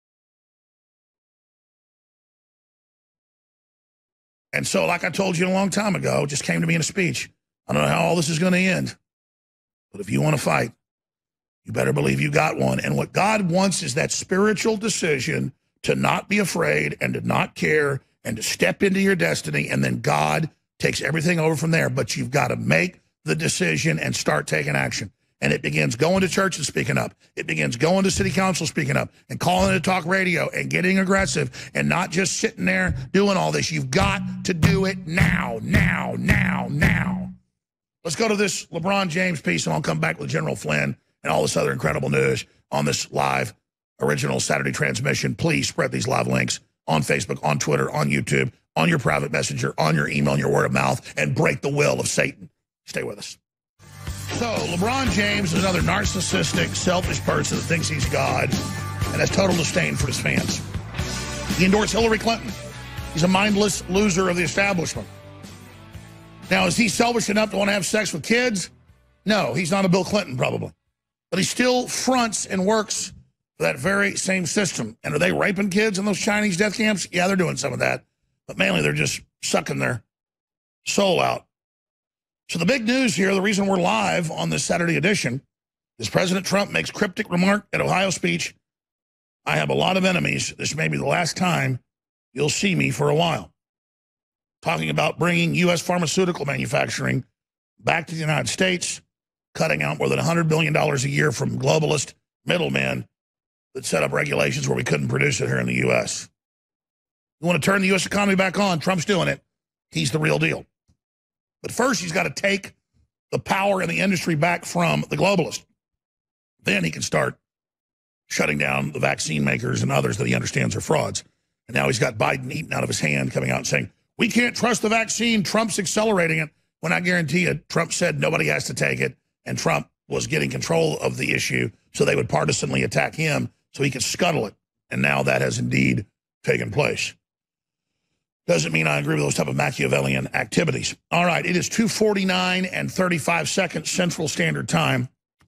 Speaker 1: And so, like I told you a long time ago, it just came to me in a speech. I don't know how all this is going to end, but if you want to fight, you better believe you got one. And what God wants is that spiritual decision to not be afraid and to not care and to step into your destiny, and then God takes everything over from there. But you've got to make the decision and start taking action. And it begins going to church and speaking up. It begins going to city council speaking up and calling it talk radio and getting aggressive and not just sitting there doing all this. You've got to do it now, now, now, now. Let's go to this LeBron James piece, and I'll come back with General Flynn and all this other incredible news on this live original Saturday transmission. Please spread these live links on Facebook, on Twitter, on YouTube, on your private messenger, on your email, and your word of mouth, and break the will of Satan. Stay with us. So, LeBron James is another narcissistic, selfish person that thinks he's God and has total disdain for his fans. He endorsed Hillary Clinton. He's a mindless loser of the establishment. Now, is he selfish enough to want to have sex with kids? No, he's not a Bill Clinton, probably. But he still fronts and works for that very same system. And are they raping kids in those Chinese death camps? Yeah, they're doing some of that. But mainly they're just sucking their soul out. So the big news here, the reason we're live on this Saturday edition, is President Trump makes cryptic remark at Ohio speech. I have a lot of enemies. This may be the last time you'll see me for a while. Talking about bringing U S pharmaceutical manufacturing back to the United States, cutting out more than one hundred billion dollars a year from globalist middlemen that set up regulations where we couldn't produce it here in the U S. You want to turn the U S economy back on? Trump's doing it. He's the real deal. But first, he's got to take the power and the industry back from the globalists. Then he can start shutting down the vaccine makers and others that he understands are frauds. And now he's got Biden eating out of his hand, coming out and saying, we can't trust the vaccine. Trump's accelerating it. When I guarantee you, Trump said nobody has to take it. And Trump was getting control of the issue so they would partisanly attack him so he could scuttle it. And now that has indeed taken place. Doesn't mean I agree with those type of Machiavellian activities. All right, it is two forty-nine and thirty-five seconds Central Standard Time.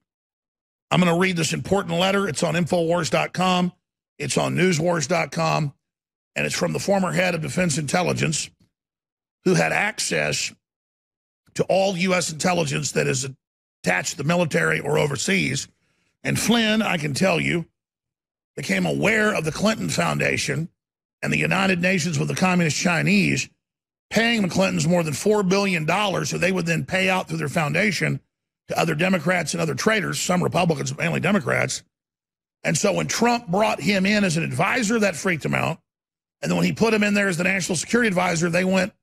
Speaker 1: I'm going to read this important letter. It's on Infowars dot com. It's on Newswars dot com. And it's from the former head of Defense Intelligence, who had access to all U S intelligence that is attached to the military or overseas. And Flynn, I can tell you, became aware of the Clinton Foundation and the United Nations with the Communist Chinese paying the Clintons more than four billion dollars, so they would then pay out through their foundation to other Democrats and other traitors, some Republicans, but mainly Democrats. And so when Trump brought him in as an advisor, that freaked him out. And then when he put him in there as the national security advisor, they went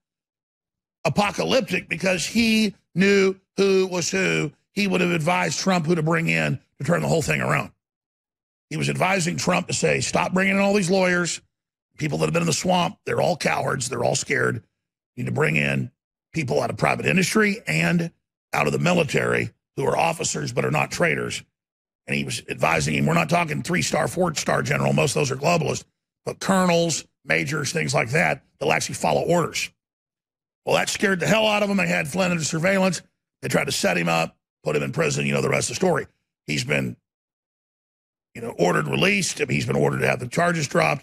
Speaker 1: apocalyptic because he knew who was who. He would have advised Trump who to bring in to turn the whole thing around. He was advising Trump to say, stop bringing in all these lawyers. People that have been in the swamp, they're all cowards. They're all scared. You need to bring in people out of private industry and out of the military who are officers but are not traitors. And he was advising him, we're not talking three-star, four-star general. Most of those are globalists. But colonels, majors, things like that, they'll actually follow orders. Well, that scared the hell out of them. They had Flynn under surveillance. They tried to set him up, put him in prison. You know the rest of the story. He's been, you know, ordered released. He's been ordered to have the charges dropped.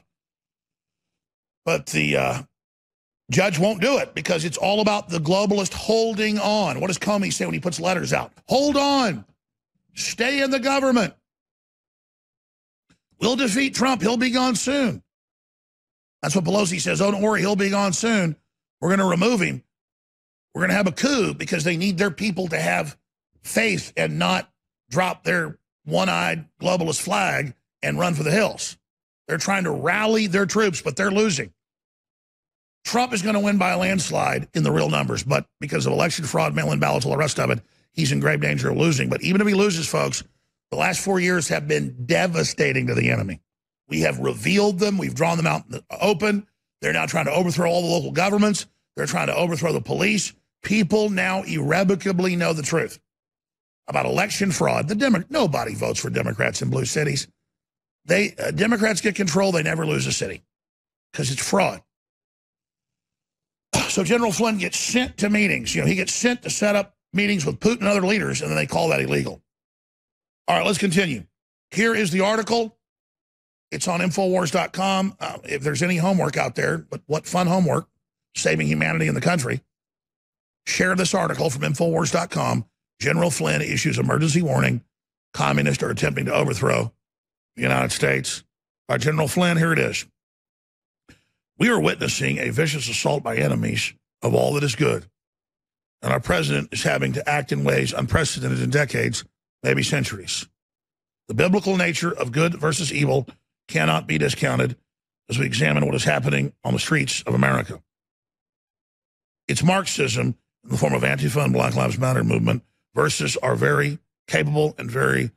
Speaker 1: But the uh, judge won't do it because it's all about the globalist holding on. What does Comey say when he puts letters out? Hold on. Stay in the government. We'll defeat Trump. He'll be gone soon. That's what Pelosi says. Oh, don't worry. He'll be gone soon. We're going to remove him. We're going to have a coup because they need their people to have faith and not drop their one-eyed globalist flag and run for the hills. They're trying to rally their troops, but they're losing. Trump is going to win by a landslide in the real numbers, but because of election fraud, mail-in ballots, all the rest of it, he's in grave danger of losing. But even if he loses, folks, the last four years have been devastating to the enemy. We have revealed them. We've drawn them out in the open. They're now trying to overthrow all the local governments. They're trying to overthrow the police. People now irrevocably know the truth about election fraud. The Demo- Nobody votes for Democrats in blue cities. They uh, Democrats get control. They never lose a city because it's fraud. So General Flynn gets sent to meetings. You know, he gets sent to set up meetings with Putin and other leaders, and then they call that illegal. All right, let's continue. Here is the article. It's on Infowars dot com. Uh, if there's any homework out there, but what fun homework, saving humanity in the country, share this article from Infowars dot com. General Flynn issues emergency warning. Communists are attempting to overthrow the United States. All right, General Flynn, here it is. We are witnessing a vicious assault by enemies of all that is good. And our president is having to act in ways unprecedented in decades, maybe centuries. The biblical nature of good versus evil cannot be discounted as we examine what is happening on the streets of America. It's Marxism in the form of Antifa and Black Lives Matter movement versus our very capable and very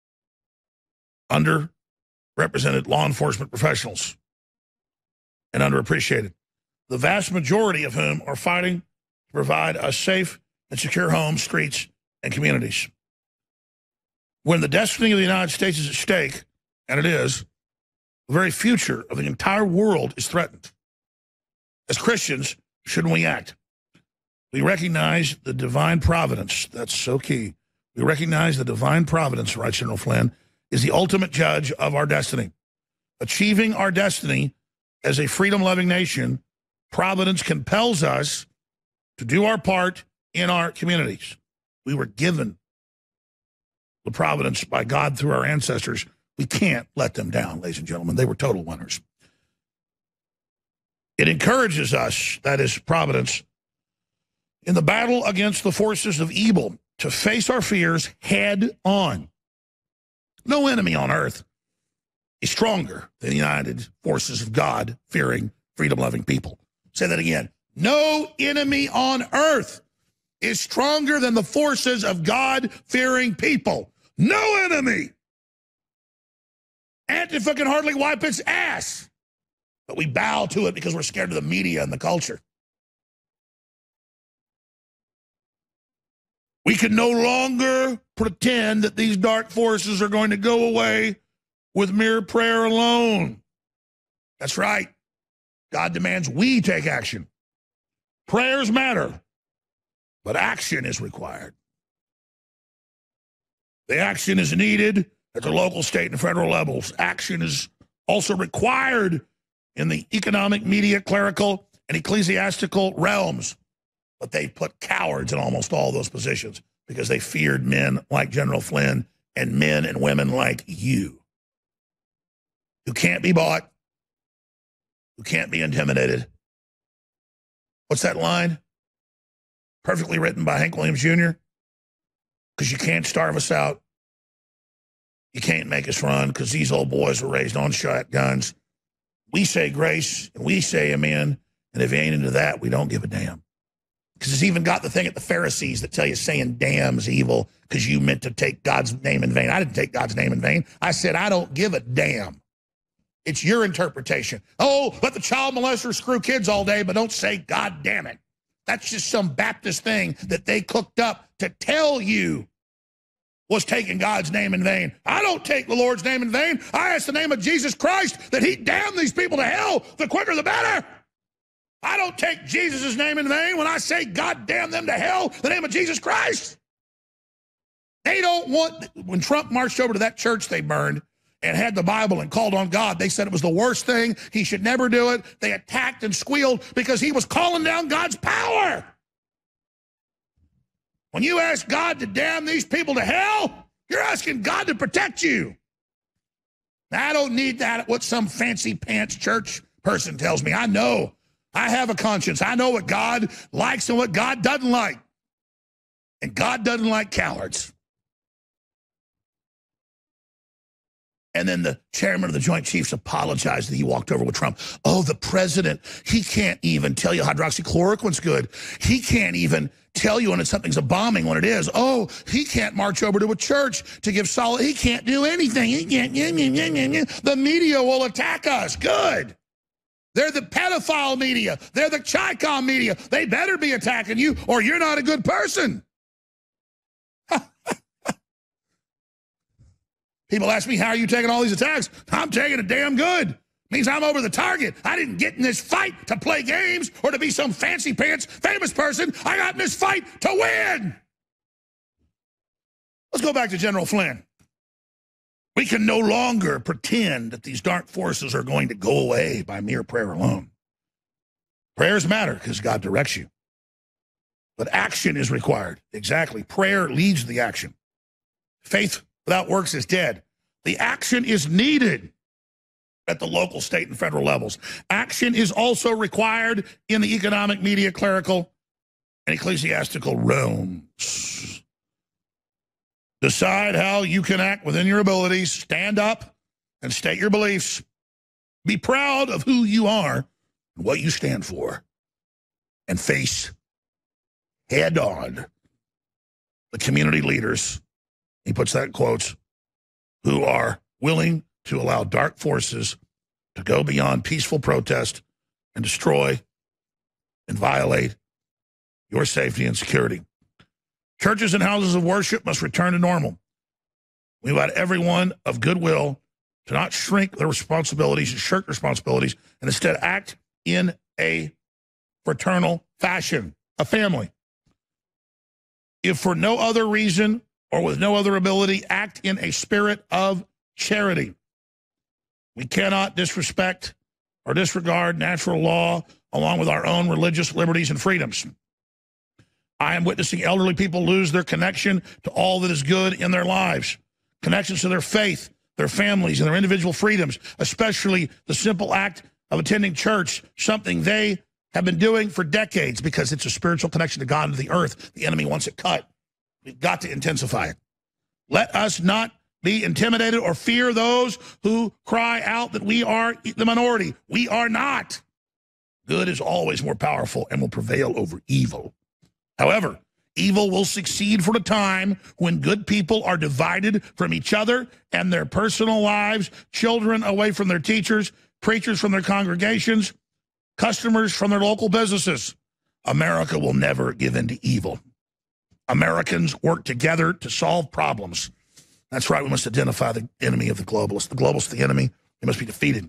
Speaker 1: underrepresented law enforcement professionals and underappreciated, the vast majority of whom are fighting to provide us safe and secure homes, streets, and communities. When the destiny of the United States is at stake, and it is, the very future of the entire world is threatened. As Christians, shouldn't we act? We recognize the divine providence. That's so key. We recognize the divine providence, writes General Flynn, is the ultimate judge of our destiny. Achieving our destiny as a freedom-loving nation, providence compels us to do our part in our communities. We were given the providence by God through our ancestors. We can't let them down, ladies and gentlemen. They were total winners. It encourages us, that is providence, in the battle against the forces of evil, to face our fears head on. No enemy on earth is stronger than the united forces of God-fearing, freedom-loving people. Say that again. No enemy on earth is stronger than the forces of God-fearing people. No enemy. Antifa can hardly wipe its ass, but we bow to it because we're scared of the media and the culture. We can no longer pretend that these dark forces are going to go away with mere prayer alone. That's right. God demands we take action. Prayers matter, but action is required. The action is needed at the local, state, and federal levels. Action is also required in the economic, media, clerical, and ecclesiastical realms. But they put cowards in almost all those positions because they feared men like General Flynn and men and women like you, who can't be bought, who can't be intimidated. What's that line? Perfectly written by Hank Williams Junior Because you can't starve us out. You can't make us run because these old boys were raised on shotguns. We say grace and we say amen. And if you ain't into that, we don't give a damn. Because it's even got the thing at the Pharisees that tell you saying damn's evil because you meant to take God's name in vain. I didn't take God's name in vain. I said, I don't give a damn. It's your interpretation. Oh, let the child molester screw kids all day, but don't say God damn it. That's just some Baptist thing that they cooked up to tell you was taking God's name in vain. I don't take the Lord's name in vain. I ask the name of Jesus Christ that he damn these people to hell. The quicker, the better. I don't take Jesus' name in vain when I say God damn them to hell, the name of Jesus Christ. They don't want, when Trump marched over to that church they burned and had the Bible and called on God, they said it was the worst thing. He should never do it. They attacked and squealed because he was calling down God's power. When you ask God to damn these people to hell, you're asking God to protect you. Now, I don't need that, what some fancy pants church person tells me. I know. I have a conscience. I know what God likes and what God doesn't like. And God doesn't like cowards. And then the chairman of the Joint Chiefs apologized that he walked over with Trump. Oh, the president, he can't even tell you hydroxychloroquine's good. He can't even tell you when it's something's a bombing when it is. Oh, he can't march over to a church to give solid. He can't do anything. He can't. The media will attack us. Good. They're the pedophile media. They're the Chi-Com media. They better be attacking you or you're not a good person. People ask me, how are you taking all these attacks? I'm taking it damn good. means I'm over the target. I didn't get in this fight to play games or to be some fancy pants famous person. I got in this fight to win. Let's go back to General Flynn. We can no longer pretend that these dark forces are going to go away by mere prayer alone. Prayers matter because God directs you. But action is required. Exactly. Prayer leads to the action. Faith without works is dead. The action is needed at the local, state, and federal levels. Action is also required in the economic, media, clerical, and ecclesiastical realms. Decide how you can act within your abilities. Stand up and state your beliefs. Be proud of who you are and what you stand for. And face head on the community leaders, he puts that in quotes, who are willing to allow dark forces to go beyond peaceful protest and destroy and violate your safety and security. Churches and houses of worship must return to normal. We invite everyone of goodwill to not shrink their responsibilities and shirk responsibilities, and instead act in a fraternal fashion, a family. If for no other reason or with no other ability, act in a spirit of charity. We cannot disrespect or disregard natural law along with our own religious liberties and freedoms. I am witnessing elderly people lose their connection to all that is good in their lives, connections to their faith, their families, and their individual freedoms, especially the simple act of attending church, something they have been doing for decades because it's a spiritual connection to God and to the earth. The enemy wants it cut. We've got to intensify it. Let us not be intimidated or fear those who cry out that we are the minority. We are not. Good is always more powerful and will prevail over evil. However, evil will succeed for a time when good people are divided from each other and their personal lives, children away from their teachers, preachers from their congregations, customers from their local businesses. America will never give in to evil. Americans work together to solve problems. That's right, we must identify the enemy of the globalists. The globalists are the enemy. They must be defeated.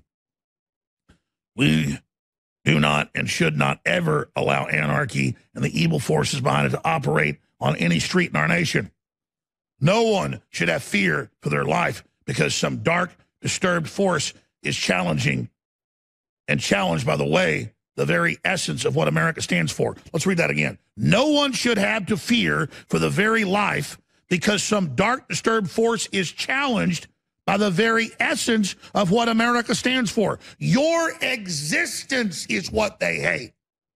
Speaker 1: We do not and should not ever allow anarchy and the evil forces behind it to operate on any street in our nation. No one should have fear for their life because some dark, disturbed force is challenging and challenged, by the way, the very essence of what America stands for. Let's read that again. No one should have to fear for the very life because some dark, disturbed force is challenged by the very essence of what America stands for. Your existence is what they hate.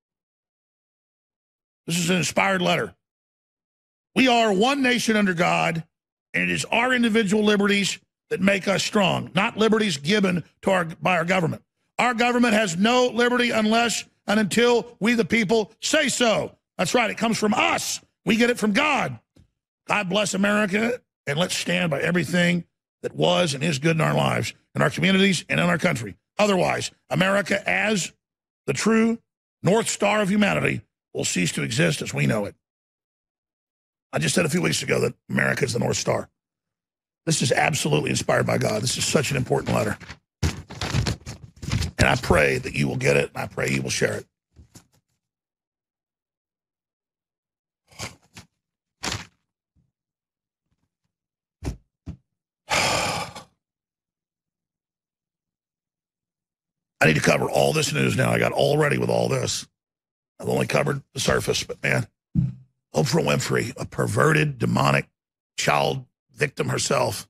Speaker 1: This is an inspired letter. We are one nation under God, and it is our individual liberties that make us strong, not liberties given to our, by our government. Our government has no liberty unless and until we, the people, say so. That's right. It comes from us. We get it from God. God bless America, and let's stand by everything that was and is good in our lives, in our communities, and in our country. Otherwise, America, as the true North Star of humanity, will cease to exist as we know it. I just said a few weeks ago that America is the North Star. This is absolutely inspired by God. This is such an important letter. And I pray that you will get it, and I pray you will share it. I need to cover all this news now. I got all ready with all this. I've only covered the surface, but man, Oprah Winfrey, a perverted, demonic child victim herself,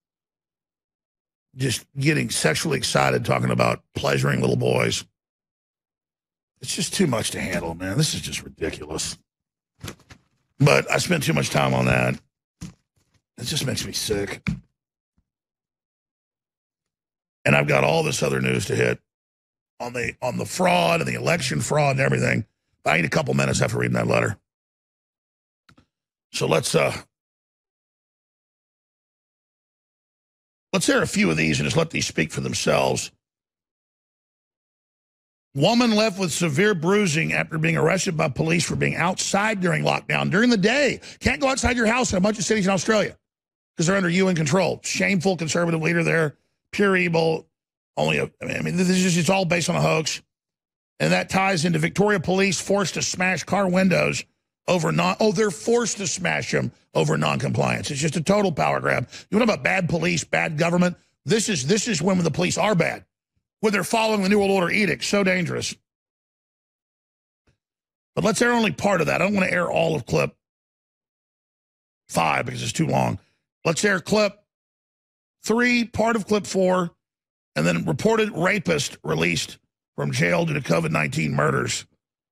Speaker 1: just getting sexually excited talking about pleasuring little boys. It's just too much to handle, man. This is just ridiculous. But I spent too much time on that. It just makes me sick. And I've got all this other news to hit on the on the fraud and the election fraud and everything. I need a couple minutes after reading that letter. So let's uh let's hear a few of these and just let these speak for themselves. Woman left with severe bruising after being arrested by police for being outside during lockdown during the day. Can't go outside your house in a bunch of cities in Australia because they're under U N control. Shameful conservative leader there, pure evil. Only a, I mean, this is just, it's all based on a hoax. And that ties into Victoria police forced to smash car windows over non, oh, they're forced to smash them over non-compliance. It's just a total power grab. You want to talk about bad police, bad government? This is, this is when the police are bad. When they're following the New World Order edict. So dangerous. But let's air only part of that. I don't want to air all of clip five because it's too long. Let's air clip three, part of clip four, and then reported rapist released from jail due to COVID nineteen murders.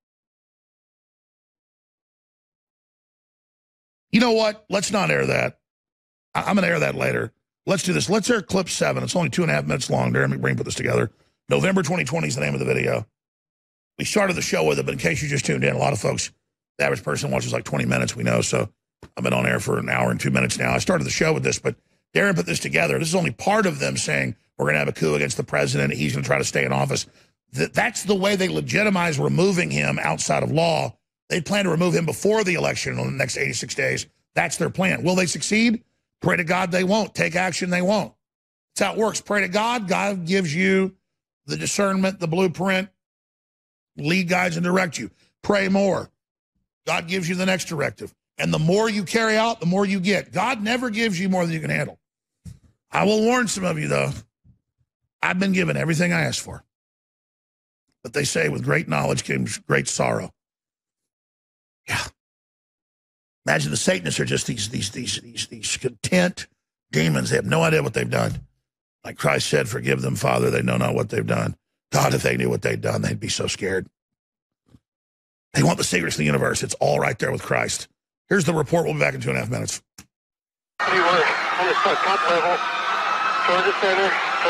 Speaker 1: You know what? Let's not air that. I I'm going to air that later. Let's do this. Let's air clip seven. It's only two and a half minutes long. Darren McBreen put this together. November twenty twenty is the name of the video. We started the show with it, but in case you just tuned in, a lot of folks, the average person watches like twenty minutes, we know, so I've been on air for an hour and two minutes now. I started the show with this, but Darren put this together. This is only part of them saying we're going to have a coup against the president. He's going to try to stay in office. That's the way they legitimize removing him outside of law. They plan to remove him before the election in the next eighty-six days. That's their plan. Will they succeed? Pray to God they won't. Take action they won't. That's how it works. Pray to God. God gives you the discernment, the blueprint, lead guides and direct you. Pray more. God gives you the next directive. And the more you carry out, the more you get. God never gives you more than you can handle. I will warn some of you, though. I've been given everything I asked for. But they say with great knowledge comes great sorrow. Yeah. Imagine the Satanists are just these, these, these, these, these content demons. They have no idea what they've done. Like Christ said, forgive them, Father. They know not what they've done. God, if they knew what they'd done, they'd be so scared. They want the secrets of the universe. It's all right there with Christ. Here's the report. We'll be back in two and a half minutes.
Speaker 4: You were on the top level, Georgia Center,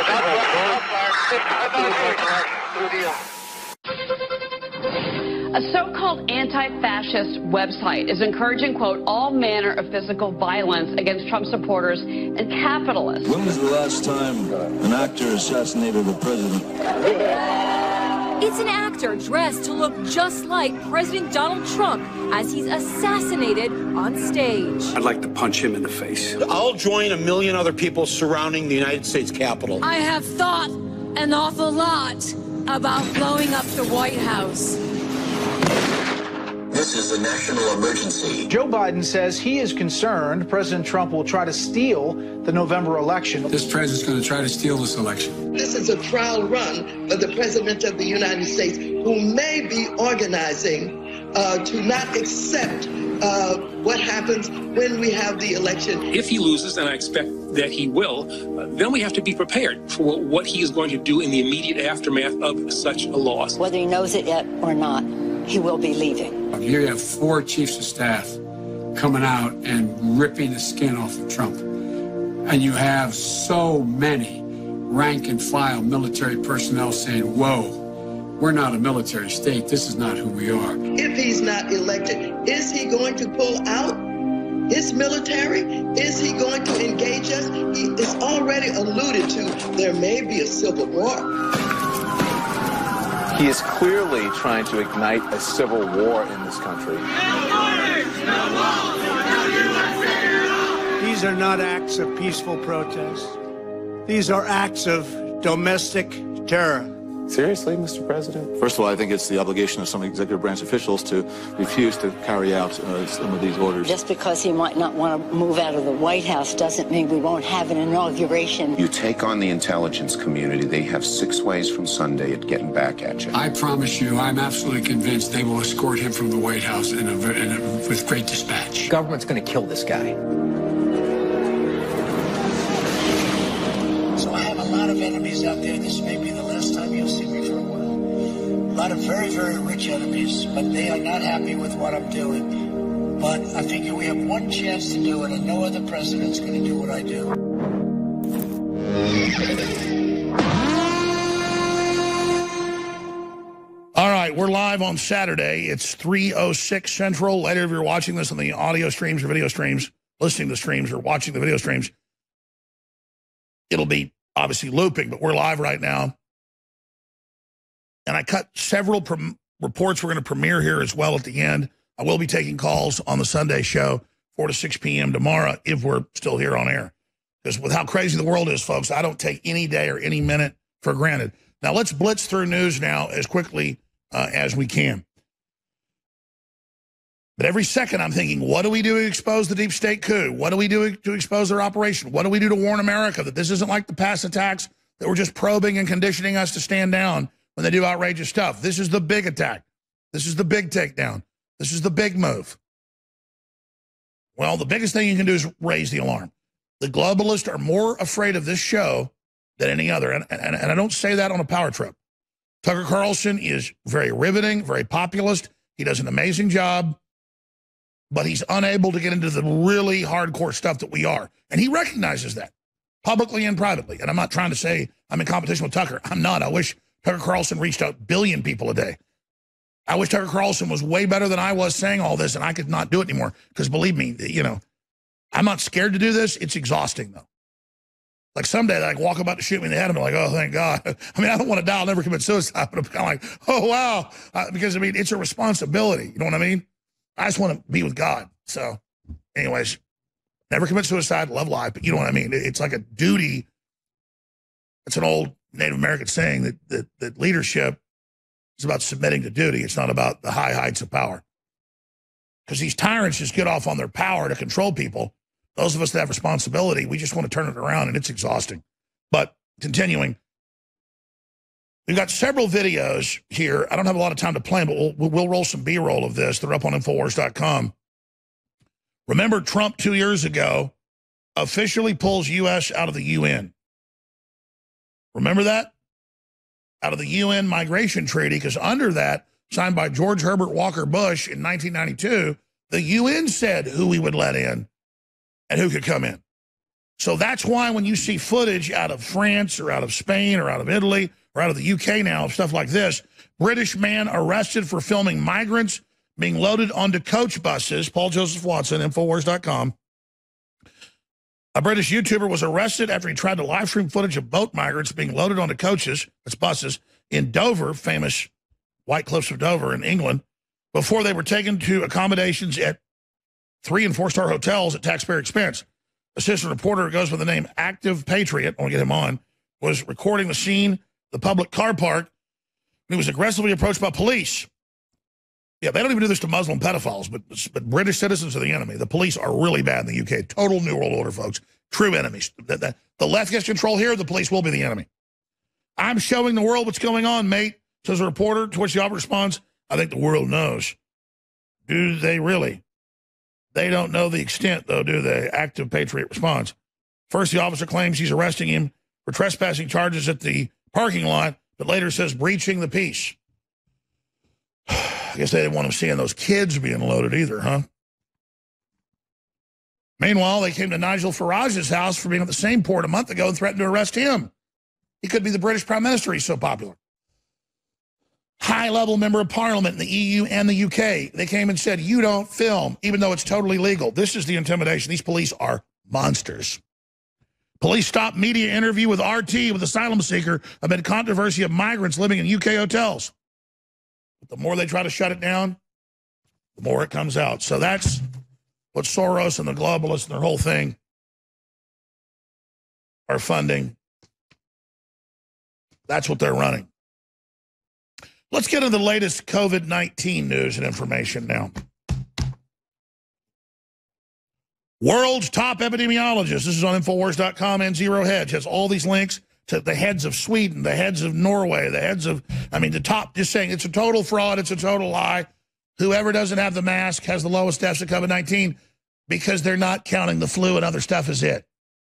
Speaker 5: A so-called anti-fascist website is encouraging, quote, all manner of physical violence against Trump supporters and capitalists.
Speaker 6: When was the last time an actor assassinated a president?
Speaker 7: It's an actor dressed to look just like President Donald Trump as he's assassinated on stage.
Speaker 8: I'd like to punch him in the face.
Speaker 9: I'll join a million other people surrounding the United States Capitol.
Speaker 10: I have thought an awful lot about blowing up the White House.
Speaker 11: This is a national emergency.
Speaker 12: Joe Biden says he is concerned President Trump will try to steal the November election.
Speaker 8: This president's going to try to steal this election.
Speaker 13: This is a trial run for the President of the United States, who may be organizing uh, to not accept uh, what happens when we have the election.
Speaker 14: If he loses, and I expect that he will, uh, then we have to be prepared for what he is going to do in the immediate aftermath of such a loss.
Speaker 15: Whether he knows it yet or not, he will be leaving.
Speaker 8: Here you have four chiefs of staff coming out and ripping the skin off of Trump. And you have so many rank and file military personnel saying, whoa, we're not a military state. This is not who we are.
Speaker 13: If he's not elected, is he going to pull out his military? Is he going to engage us? He is already alluded to there may be a civil war.
Speaker 16: He is clearly trying to ignite a civil war in this country.
Speaker 17: These are not acts of peaceful protest. These are acts of domestic terror.
Speaker 16: Seriously, Mister President?
Speaker 18: First of all, I think it's the obligation of some executive branch officials to refuse to carry out uh, some of these orders.
Speaker 15: Just because he might not want to move out of the White House doesn't mean we won't have an inauguration.
Speaker 11: You take on the intelligence community, they have six ways from Sunday at getting back at you.
Speaker 8: I promise you, I'm absolutely convinced they will escort him from the White House in a, in a, with great dispatch.
Speaker 19: Government's going to kill this guy.
Speaker 20: So I have a lot of enemies out there. This may be the last time you'll see me for a while. A lot of very, very rich enemies, but they are not happy with what I'm doing. But I figure we have one chance to do it, and no other president's going to do what I do.
Speaker 1: All right, we're live on Saturday. It's three oh six Central. Later, if you're watching this on the audio streams or video streams, listening to streams or watching the video streams, it'll be obviously looping, but we're live right now. And I cut several reports we're going to premiere here as well at the end. I will be taking calls on the Sunday show, four to six p m tomorrow, if we're still here on air. Because with how crazy the world is, folks, I don't take any day or any minute for granted. Now, let's blitz through news now as quickly uh, as we can. But every second I'm thinking, what do we do to expose the deep state coup? What do we do to expose their operation? What do we do to warn America that this isn't like the past attacks that were just probing and conditioning us to stand down when they do outrageous stuff? This is the big attack. This is the big takedown. This is the big move. Well, the biggest thing you can do is raise the alarm. The globalists are more afraid of this show than any other. And, and, and I don't say that on a power trip. Tucker Carlson is very riveting, very populist. He does an amazing job. But he's unable to get into the really hardcore stuff that we are. And he recognizes that, publicly and privately. And I'm not trying to say I'm in competition with Tucker. I'm not. I wish Tucker Carlson reached out a billion people a day. I wish Tucker Carlson was way better than I was saying all this, and I could not do it anymore. Because believe me, you know, I'm not scared to do this. It's exhausting, though. Like someday, like walk about to shoot me in the head, and be like, oh, thank God. I mean, I don't want to die. I'll never commit suicide. But I'm kind of like, oh, wow. Uh, because, I mean, it's a responsibility. You know what I mean? I just want to be with God. So, anyways, never commit suicide, love life. But you know what I mean? It's like a duty. It's an old Native American saying that, that, that leadership is about submitting to duty. It's not about the high heights of power. Because these tyrants just get off on their power to control people. Those of us that have responsibility, we just want to turn it around, and it's exhausting. But continuing, we've got several videos here. I don't have a lot of time to play them, but we'll, we'll roll some B-roll of this. They're up on Infowars dot com. Remember, Trump two years ago officially pulls U S out of the U N. Remember that? Out of the U N migration treaty, because under that, signed by George Herbert Walker Bush in nineteen ninety-two, the U N said who we would let in and who could come in. So that's why when you see footage out of France or out of Spain or out of Italy or out of the U K now, stuff like this, British man arrested for filming migrants being loaded onto coach buses, Paul Joseph Watson, Infowars dot com. A British YouTuber was arrested after he tried to live stream footage of boat migrants being loaded onto coaches, that's buses, in Dover, famous White Cliffs of Dover in England, before they were taken to accommodations at three and four-star hotels at taxpayer expense. Assistant reporter who goes by the name Active Patriot, I want to get him on, was recording the scene, the public car park, and he was aggressively approached by police. Yeah, they don't even do this to Muslim pedophiles, but, but British citizens are the enemy. The police are really bad in the U K. Total New World Order, folks. True enemies. The, the, the left gets control here, the police will be the enemy. I'm showing the world what's going on, mate, says a reporter, to which the officer responds, I think the world knows. Do they really? They don't know the extent, though, do they? Active Patriot responds. First, the officer claims he's arresting him for trespassing charges at the parking lot, but later says breaching the peace. I guess they didn't want him seeing those kids being loaded either, huh? Meanwhile, they came to Nigel Farage's house for being at the same port a month ago and threatened to arrest him. He could be the British Prime Minister. He's so popular. High-level member of parliament in the E U and the U K. They came and said, you don't film, even though it's totally legal. This is the intimidation. These police are monsters. Police stopped media interview with R T with asylum seeker amid controversy of migrants living in U K hotels. But the more they try to shut it down, the more it comes out. So that's what Soros and the globalists and their whole thing are funding. That's what they're running. Let's get into the latest COVID nineteen news and information now. World's top epidemiologist, this is on Infowars dot com and Zero Hedge, has all these links to the heads of Sweden, the heads of Norway, the heads of, I mean, the top, just saying it's a total fraud, it's a total lie. Whoever doesn't have the mask has the lowest deaths of COVID nineteen because they're not counting the flu and other stuff as it.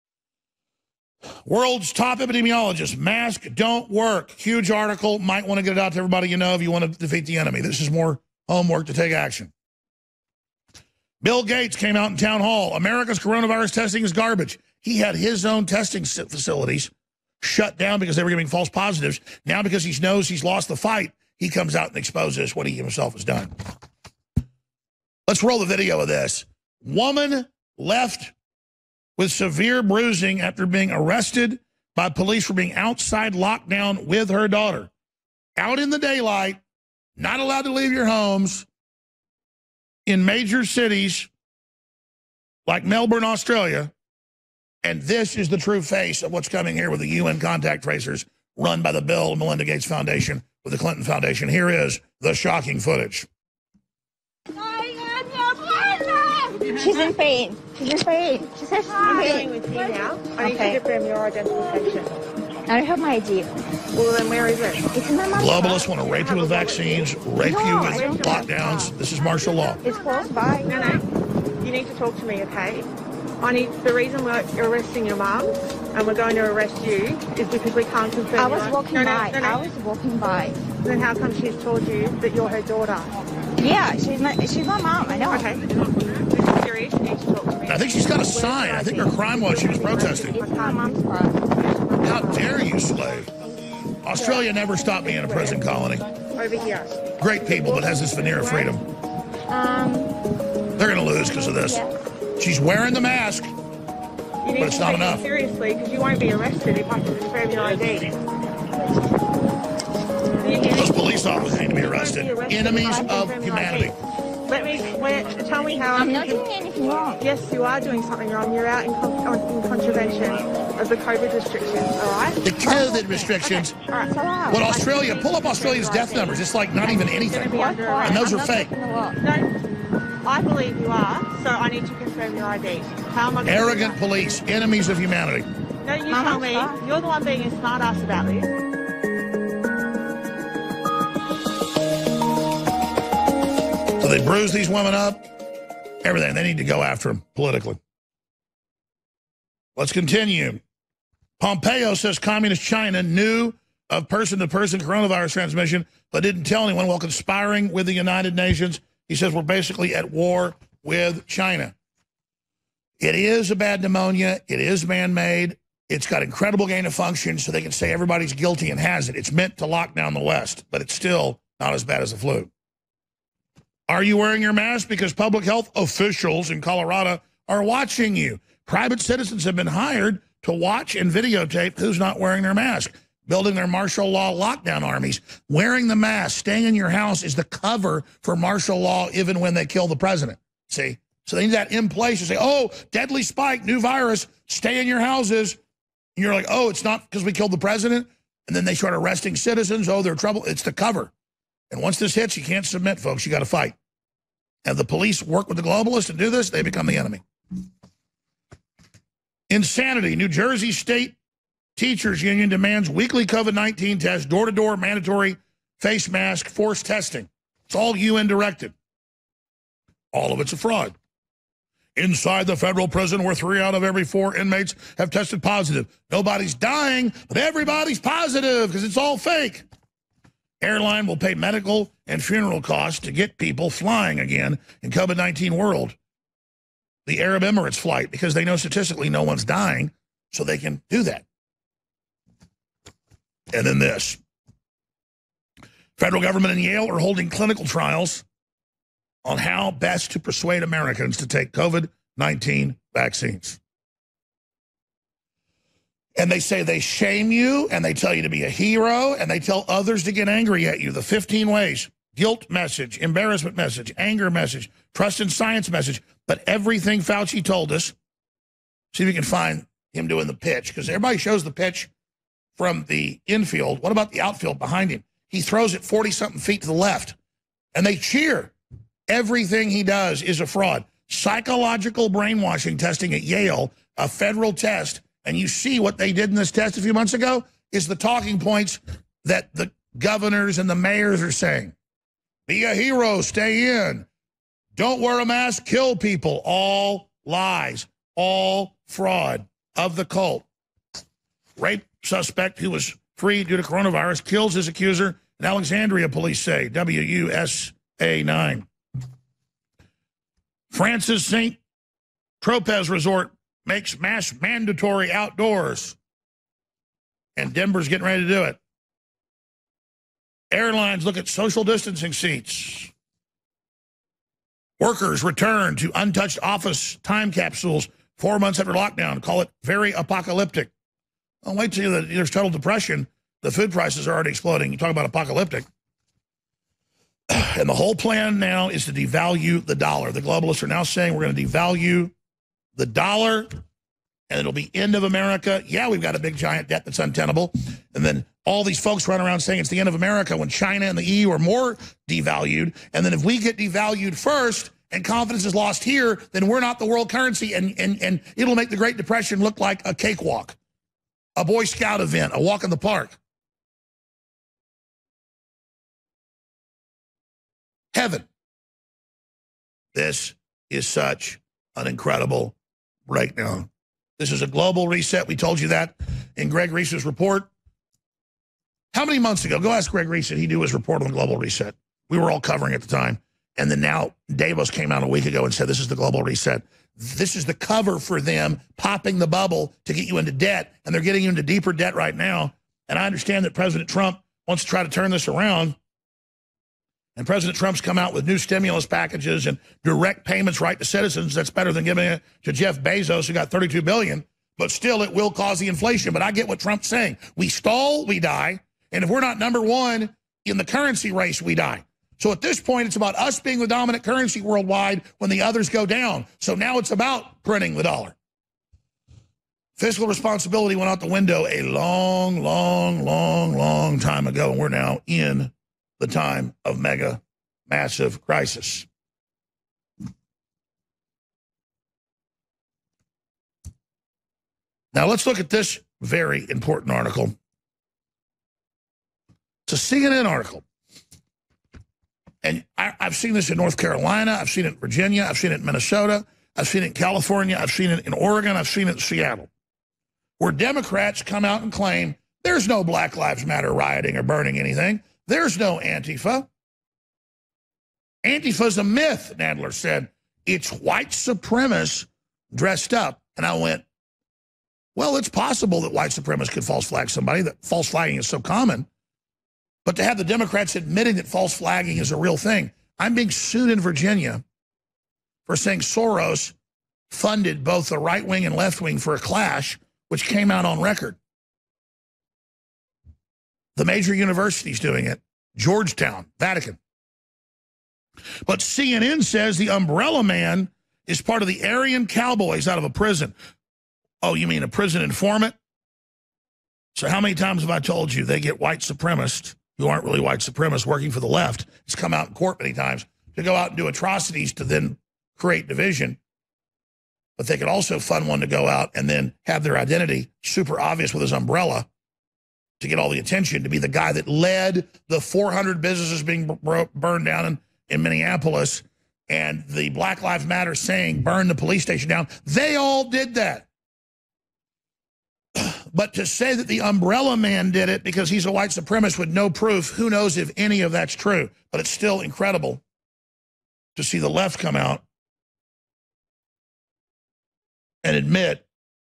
Speaker 1: World's top epidemiologist, mask don't work. Huge article, might want to get it out to everybody you know if you want to defeat the enemy. This is more homework to take action. Bill Gates came out in town hall. America's coronavirus testing is garbage. He had his own testing facilities shut down because they were giving false positives. Now because he knows he's lost the fight, he comes out and exposes what he himself has done. Let's roll the video of this. Woman left with severe bruising after being arrested by police for being outside lockdown with her daughter. Out in the daylight, not allowed to leave your homes in major cities like Melbourne, Australia. And this is the true face of what's coming here with the U N contact tracers run by the Bill and Melinda Gates Foundation with the Clinton Foundation. Here is the shocking footage.
Speaker 19: She's in pain. She's in pain. She says she's in pain.
Speaker 21: With you now. I need
Speaker 19: Okay.
Speaker 21: to confirm your identification.
Speaker 19: I don't have my I D.
Speaker 21: Well, then where is it?
Speaker 19: It's in my mom's
Speaker 1: Globalists
Speaker 19: car.
Speaker 1: want to rape you with vaccines, rape
Speaker 19: No,
Speaker 1: you
Speaker 19: I
Speaker 1: with
Speaker 19: don't have
Speaker 1: lockdowns. This is martial law.
Speaker 21: It's close by. No, no. You need to talk to me, okay? I need. The reason we're arresting your mum and we're going to arrest you is because we can't confirm.
Speaker 19: I was
Speaker 21: your-
Speaker 19: walking
Speaker 21: no, no,
Speaker 19: by.
Speaker 21: No, no.
Speaker 19: I was walking by.
Speaker 21: Then how come she's told you that you're her daughter?
Speaker 19: Yeah, she's my she's my mom. I know.
Speaker 21: Okay. This is serious. You need to talk to me.
Speaker 1: I think she's got a sign. I think her crime was she was protesting.
Speaker 19: It's my mom's car.
Speaker 1: How dare you, slave? Australia never stopped being a prison colony.
Speaker 21: Over here.
Speaker 1: Great people, but has this veneer of freedom.
Speaker 19: Um.
Speaker 1: They're going to lose because of this. She's wearing the mask,
Speaker 21: You
Speaker 1: but
Speaker 21: need
Speaker 1: it's
Speaker 21: to
Speaker 1: not
Speaker 21: take
Speaker 1: enough.
Speaker 21: it seriously because you won't be arrested if I can confirm your I D.
Speaker 1: Those police officers need to be arrested. Enemies of humanity.
Speaker 21: Let me, where, tell me how
Speaker 19: I'm
Speaker 21: you
Speaker 19: not
Speaker 21: can-
Speaker 19: doing anything wrong.
Speaker 21: Yes, you are doing something wrong. You're out in, con- in contravention of the COVID restrictions, all right?
Speaker 1: The COVID restrictions.
Speaker 21: All right.
Speaker 1: What Australia, pull up Australia's death numbers. It's like not even anything. And those are fake.
Speaker 21: No, I believe you are, so I need to confirm your I D. How am I going
Speaker 1: Arrogant police, enemies of humanity.
Speaker 21: No, you tell me. You're the one being a smart ass about this.
Speaker 1: So they bruise these women up, everything. They need to go after them politically. Let's continue. Pompeo says communist China knew of person-to-person coronavirus transmission, but didn't tell anyone while conspiring with the United Nations. He says we're basically at war with China. It is a bad pneumonia. It is man-made. It's got incredible gain of function, so they can say everybody's guilty and has it. It's meant to lock down the West, but it's still not as bad as the flu. Are you wearing your mask? Because public health officials in Colorado are watching you. Private citizens have been hired to watch and videotape who's not wearing their mask, building their martial law lockdown armies. Wearing the mask, staying in your house is the cover for martial law even when they kill the president. See? So they need that in place to say, oh, deadly spike, new virus, stay in your houses. And you're like, oh, it's not because we killed the president? And then they start arresting citizens. Oh, they're trouble. It's the cover. And once this hits, you can't submit, folks. You got to fight. And the police work with the globalists and do this, they become the enemy. Insanity. New Jersey State Teachers Union demands weekly COVID nineteen tests, door-to-door mandatory face mask, forced testing. It's all U N directed. All of it's a fraud. Inside the federal prison where three out of every four inmates have tested positive. Nobody's dying, but everybody's positive because it's all fake. Airline will pay medical and funeral costs to get people flying again in COVID nineteen world. The Arab Emirates flight, because they know statistically no one's dying, so they can do that. And then this. Federal government and Yale are holding clinical trials on how best to persuade Americans to take COVID nineteen vaccines. And they say they shame you, and they tell you to be a hero, and they tell others to get angry at you. The fifteen ways: guilt message, embarrassment message, anger message, trust in science message. But everything Fauci told us, see if we can find him doing the pitch, because everybody shows the pitch from the infield. What about the outfield behind him? He throws it forty-something feet to the left, and they cheer. Everything he does is a fraud. Psychological brainwashing testing at Yale, a federal test, and you see what they did in this test a few months ago is the talking points that the governors and the mayors are saying. Be a hero, stay in. Don't wear a mask, kill people. All lies, all fraud of the cult. Rape suspect who was free due to coronavirus kills his accuser in Alexandria, police say, W U S A nine. Francis Saint Tropez Resort makes mask mandatory outdoors. And Denver's getting ready to do it. Airlines look at social distancing seats. Workers return to untouched office time capsules four months after lockdown. Call it very apocalyptic. I'll wait till there's total depression. The food prices are already exploding. You talk about apocalyptic. And the whole plan now is to devalue the dollar. The globalists are now saying we're going to devalue the dollar, and it'll be end of America. Yeah, we've got a big giant debt that's untenable. And then all these folks run around saying it's the end of America when China and the E U are more devalued. And then if we get devalued first and confidence is lost here, then we're not the world currency. And, and, and it'll make the Great Depression look like a cakewalk, a Boy Scout event, a walk in the park. Heaven. This is such an incredible breakdown. This is a global reset. We told you that in Greg Reese's report. How many months ago? Go ask Greg Reese. He do his report on the global reset. We were all covering at the time. And then now Davos came out a week ago and said, this is the global reset. This is the cover for them popping the bubble to get you into debt. And they're getting you into deeper debt right now. And I understand that President Trump wants to try to turn this around. And President Trump's come out with new stimulus packages and direct payments right to citizens. That's better than giving it to Jeff Bezos, who got thirty-two billion dollars. But still, it will cause the inflation. But I get what Trump's saying. We stall, we die. And if we're not number one in the currency race, we die. So at this point, it's about us being the dominant currency worldwide when the others go down. So now it's about printing the dollar. Fiscal responsibility went out the window a long, long, long, long time ago. And we're now in the time of mega, massive crisis. Now let's look at this very important article. It's a C N N article. And I, I've seen this in North Carolina. I've seen it in Virginia. I've seen it in Minnesota. I've seen it in California. I've seen it in Oregon. I've seen it in Seattle, where Democrats come out and claim there's no Black Lives Matter rioting or burning anything. There's no Antifa. Antifa's a myth, Nadler said. It's white supremacists dressed up. And I went, well, it's possible that white supremacists could false flag somebody, that false flagging is so common. But to have the Democrats admitting that false flagging is a real thing. I'm being sued in Virginia for saying Soros funded both the right wing and left wing for a clash, which came out on record. The major universities doing it, Georgetown, Vatican. But C N N says the Umbrella Man is part of the Aryan Cowboys out of a prison. Oh, you mean a prison informant? So how many times have I told you they get white supremacists who aren't really white supremacists working for the left? It's come out in court many times to go out and do atrocities to then create division. But they could also fund one to go out and then have their identity super obvious with his umbrella to get all the attention, to be the guy that led the four hundred businesses being burned down in, in Minneapolis and the Black Lives Matter saying burn the police station down. They all did that. But to say that the Umbrella Man did it because he's a white supremacist with no proof, who knows if any of that's true. But it's still incredible to see the left come out and admit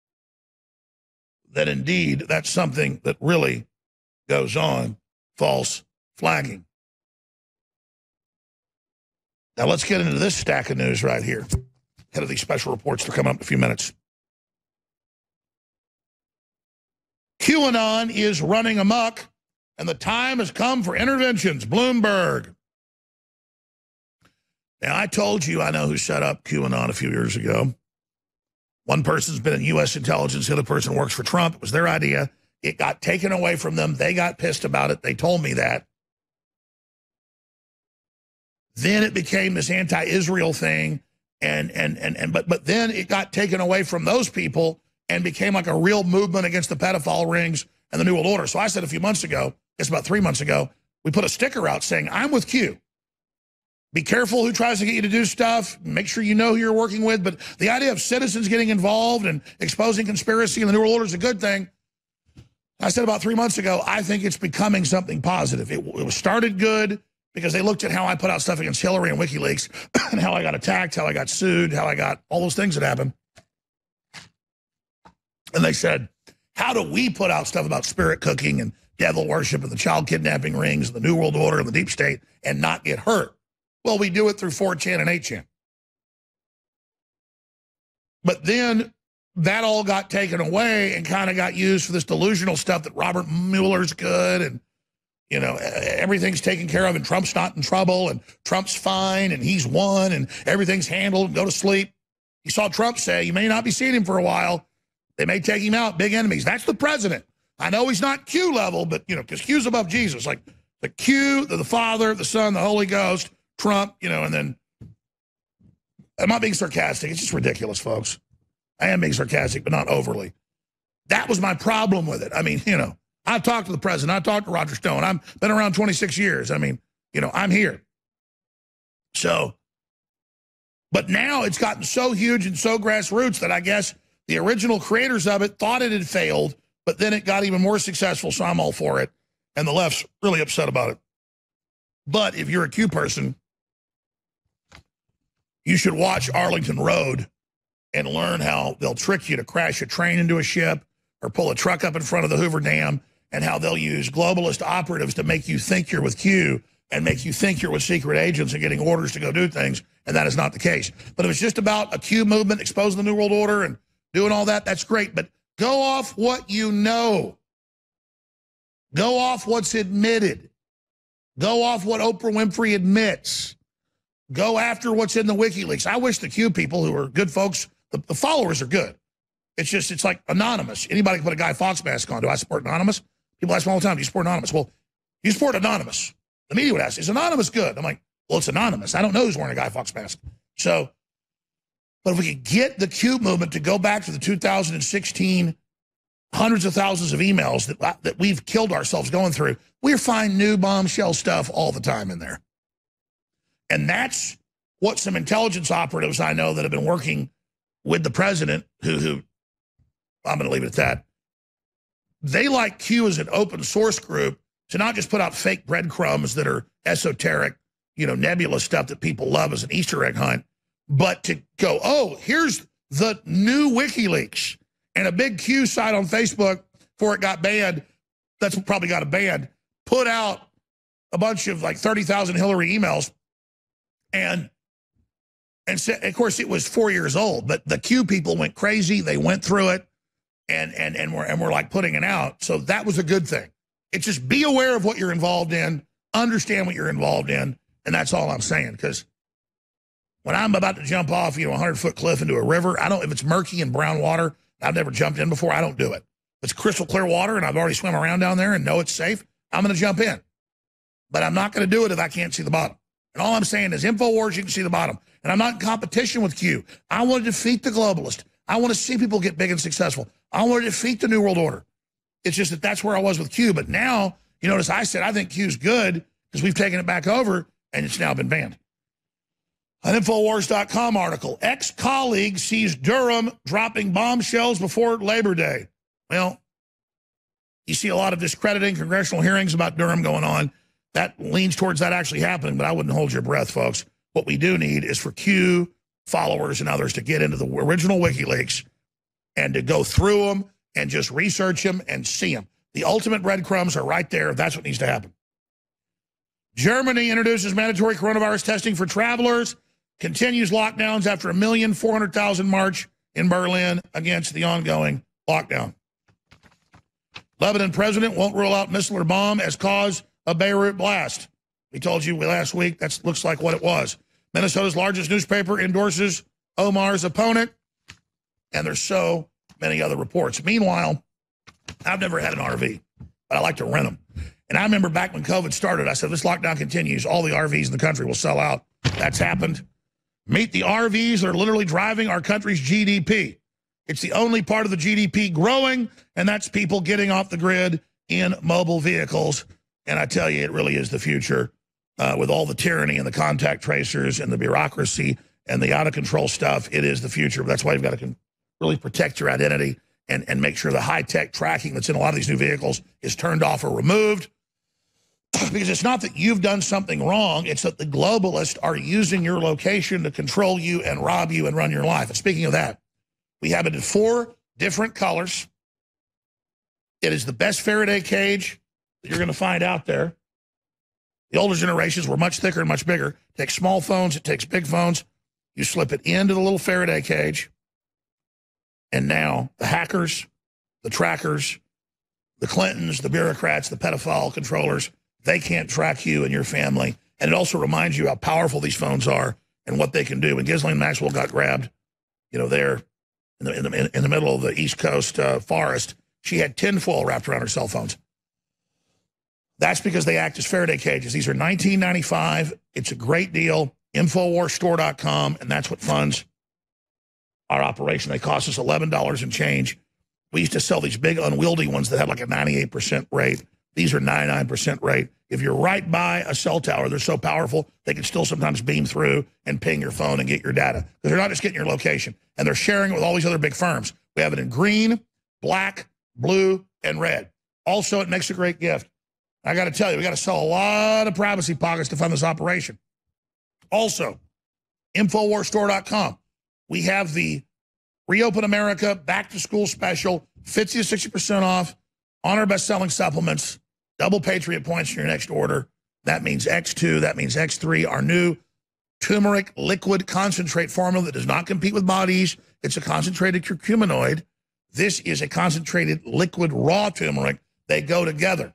Speaker 1: that indeed that's something that really goes on, false flagging. Now let's get into this stack of news right here. Head of these special reports to come up in a few minutes. QAnon is running amok, and the time has come for interventions. Bloomberg. Now, I told you I know who set up QAnon a few years ago. One person's been in U S intelligence. The other person works for Trump. It was their idea. It got taken away from them. They got pissed about it. They told me that. Then it became this anti-Israel thing, and and and and but but then it got taken away from those people and became like a real movement against the pedophile rings and the New World Order. So I said a few months ago, it's about three months ago, we put a sticker out saying, I'm with Q. Be careful who tries to get you to do stuff. Make sure you know who you're working with. But the idea of citizens getting involved and exposing conspiracy and the New World Order is a good thing. I said about three months ago, I think it's becoming something positive. It, it was started good because they looked at how I put out stuff against Hillary and WikiLeaks and how I got attacked, how I got sued, how I got all those things that happened. And they said, how do we put out stuff about spirit cooking and devil worship and the child kidnapping rings and the New World Order and the deep state and not get hurt? Well, we do it through four chan and eight chan. But then that all got taken away and kind of got used for this delusional stuff that Robert Mueller's good and, you know, everything's taken care of and Trump's not in trouble and Trump's fine and he's won and everything's handled and go to sleep. You saw Trump say, you may not be seeing him for a while. They may take him out, big enemies. That's the president. I know he's not Q level, but, you know, because Q's above Jesus. Like the Q, the, the Father, the Son, the Holy Ghost, Trump, you know, and then, I'm not being sarcastic. It's just ridiculous, folks. I am being sarcastic, but not overly. That was my problem with it. I mean, you know, I've talked to the president. I've talked to Roger Stone. I've been around twenty-six years. I mean, you know, I'm here. So, but now it's gotten so huge and so grassroots that I guess the original creators of it thought it had failed, but then it got even more successful, so I'm all for it. And the left's really upset about it. But if you're a Q person, you should watch Arlington Road and learn how they'll trick you to crash a train into a ship or pull a truck up in front of the Hoover Dam, and how they'll use globalist operatives to make you think you're with Q and make you think you're with secret agents and getting orders to go do things, and that is not the case. But if it's just about a Q movement, exposing the New World Order and doing all that, that's great. But go off what you know. Go off what's admitted. Go off what Oprah Winfrey admits. Go after what's in the WikiLeaks. I wish the Q people, who are good folks, the, the followers are good. It's just, it's like anonymous. Anybody can put a Guy Fawkes mask on. Do I support anonymous? People ask me all the time, do you support anonymous? Well, you support anonymous. The media would ask, is anonymous good? I'm like, well, it's anonymous. I don't know who's wearing a Guy Fawkes mask. So, but if we could get the Q movement to go back to the two thousand sixteen hundreds of thousands of emails that, that we've killed ourselves going through, we're finding new bombshell stuff all the time in there. And that's what some intelligence operatives I know that have been working with the president, who, who I'm going to leave it at that. They like Q as an open source group to not just put out fake breadcrumbs that are esoteric, you know, nebulous stuff that people love as an Easter egg hunt, but to go, oh, here's the new WikiLeaks. And a big Q site on Facebook, before it got banned, that's probably got a ban, put out a bunch of like thirty thousand Hillary emails. And, and so, of course, it was four years old, but the Q people went crazy. They went through it, and, and, and, we're, and we're like putting it out. So that was a good thing. It's just be aware of what you're involved in, understand what you're involved in, and that's all I'm saying. Because when I'm about to jump off, you know, a hundred-foot cliff into a river, I don't, if it's murky and brown water, I've never jumped in before, I don't do it. If it's crystal clear water and I've already swum around down there and know it's safe, I'm going to jump in. But I'm not going to do it if I can't see the bottom. And all I'm saying is InfoWars, you can see the bottom. And I'm not in competition with Q. I want to defeat the globalist. I want to see people get big and successful. I want to defeat the New World Order. It's just that that's where I was with Q. But now, you notice I said I think Q's good because we've taken it back over and it's now been banned. An Infowars dot com article. Ex-colleague sees Durham dropping bombshells before Labor Day. Well, you see a lot of discrediting congressional hearings about Durham going on. That leans towards that actually happening, but I wouldn't hold your breath, folks. What we do need is for Q followers and others to get into the original WikiLeaks and to go through them and just research them and see them. The ultimate breadcrumbs are right there. That's what needs to happen. Germany introduces mandatory coronavirus testing for travelers, continues lockdowns after a million four hundred thousand march in Berlin against the ongoing lockdown. Lebanon president won't rule out missile or bomb as cause of Beirut blast. We told you last week that looks like what it was. Minnesota's largest newspaper endorses Omar's opponent, and there's so many other reports. Meanwhile, I've never had an R V, but I like to rent them. And I remember back when COVID started, I said, if this lockdown continues, all the R Vs in the country will sell out. That's happened. Meet the R Vs that are literally driving our country's G D P. It's the only part of the G D P growing, and that's people getting off the grid in mobile vehicles. And I tell you, it really is the future uh, with all the tyranny and the contact tracers and the bureaucracy and the out-of-control stuff. It is the future. That's why you've got to really protect your identity and, and make sure the high-tech tracking that's in a lot of these new vehicles is turned off or removed. Because it's not that you've done something wrong. It's that the globalists are using your location to control you and rob you and run your life. And speaking of that, we have it in four different colors. It is the best Faraday cage that you're going to find out there. The older generations were much thicker and much bigger. It takes small phones. It takes big phones. You slip it into the little Faraday cage. And now the hackers, the trackers, the Clintons, the bureaucrats, the pedophile controllers, they can't track you and your family. And it also reminds you how powerful these phones are and what they can do. When Ghislaine Maxwell got grabbed, you know, there in the, in the, in the middle of the East Coast uh, forest, she had tinfoil wrapped around her cell phones. That's because they act as Faraday cages. These are nineteen ninety-five. It's a great deal. Infowars store dot com, and that's what funds our operation. They cost us eleven dollars and change. We used to sell these big unwieldy ones that had like a ninety-eight percent rate. These are ninety-nine percent rate. If you're right by a cell tower, they're so powerful, they can still sometimes beam through and ping your phone and get your data. Because they're not just getting your location. And they're sharing it with all these other big firms. We have it in green, black, blue, and red. Also, it makes a great gift. I got to tell you, we got to sell a lot of privacy pockets to fund this operation. Also, Infowars store dot com. We have the Reopen America Back to School Special, fifty to sixty percent off on our best-selling supplements, double Patriot points in your next order. That means X two, that means X three, our new turmeric liquid concentrate formula that does not compete with bodies. It's a concentrated curcuminoid. This is a concentrated liquid raw turmeric. They go together.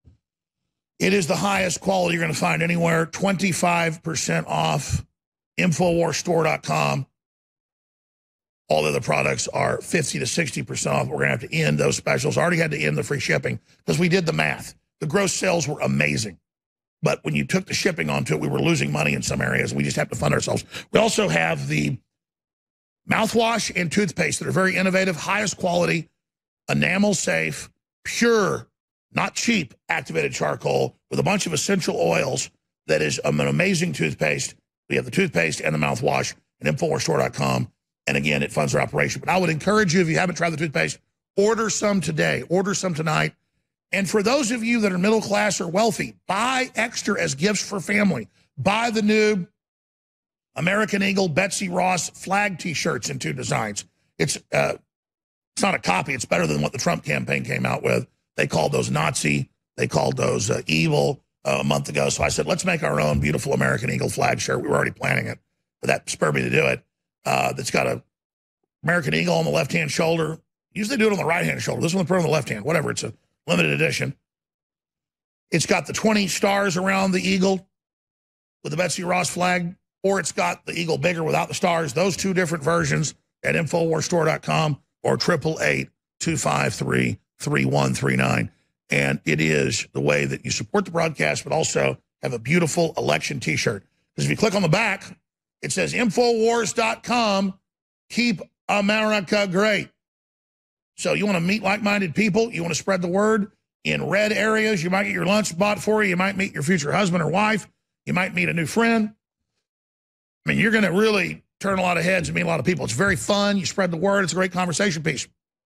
Speaker 1: It is the highest quality you're going to find anywhere, twenty-five percent off, Infowars store dot com. All the other products are fifty to sixty percent off. We're going to have to end those specials. I already had to end the free shipping because we did the math. The gross sales were amazing. But when you took the shipping onto it, we were losing money in some areas. We just have to fund ourselves. We also have the mouthwash and toothpaste that are very innovative, highest quality, enamel safe, pure, not cheap, activated charcoal with a bunch of essential oils. That is an amazing toothpaste. We have the toothpaste and the mouthwash at Infowars store dot com. And again, it funds our operation. But I would encourage you, if you haven't tried the toothpaste, order some today. Order some tonight. And for those of you that are middle class or wealthy, buy extra as gifts for family. Buy the new American Eagle Betsy Ross flag T-shirts in two designs. It's uh, it's not a copy. It's better than what the Trump campaign came out with. They called those Nazi. They called those uh, evil uh, a month ago. So I said, let's make our own beautiful American Eagle flag shirt. We were already planning it, but that spurred me to do it. Uh, that's got a American Eagle on the left-hand shoulder. Usually do it on the right-hand shoulder. This one put on the left hand. Whatever. It's a limited edition. It's got the twenty stars around the eagle with the Betsy Ross flag, or it's got the eagle bigger without the stars. Those two different versions at Infowars store dot com or triple eight, two five three, three one three nine. And it is the way that you support the broadcast, but also have a beautiful election T-shirt. Because if you click on the back, it says Infowars dot com, keep America great. So you want to meet like-minded people, you want to spread the word in red areas, you might get your lunch bought for you, you might meet your future husband or wife, you might meet a new friend. I mean, you're going to really turn a lot of heads and meet a lot of people. It's very fun, you spread the word, it's a great conversation piece.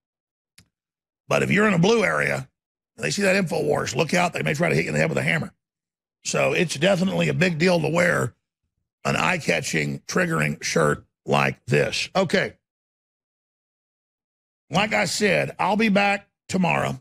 Speaker 1: But if you're in a blue area, and they see that Infowars, look out, they may try to hit you in the head with a hammer. So it's definitely a big deal to wear an eye-catching, triggering shirt like this. Okay. Like I said, I'll be back tomorrow,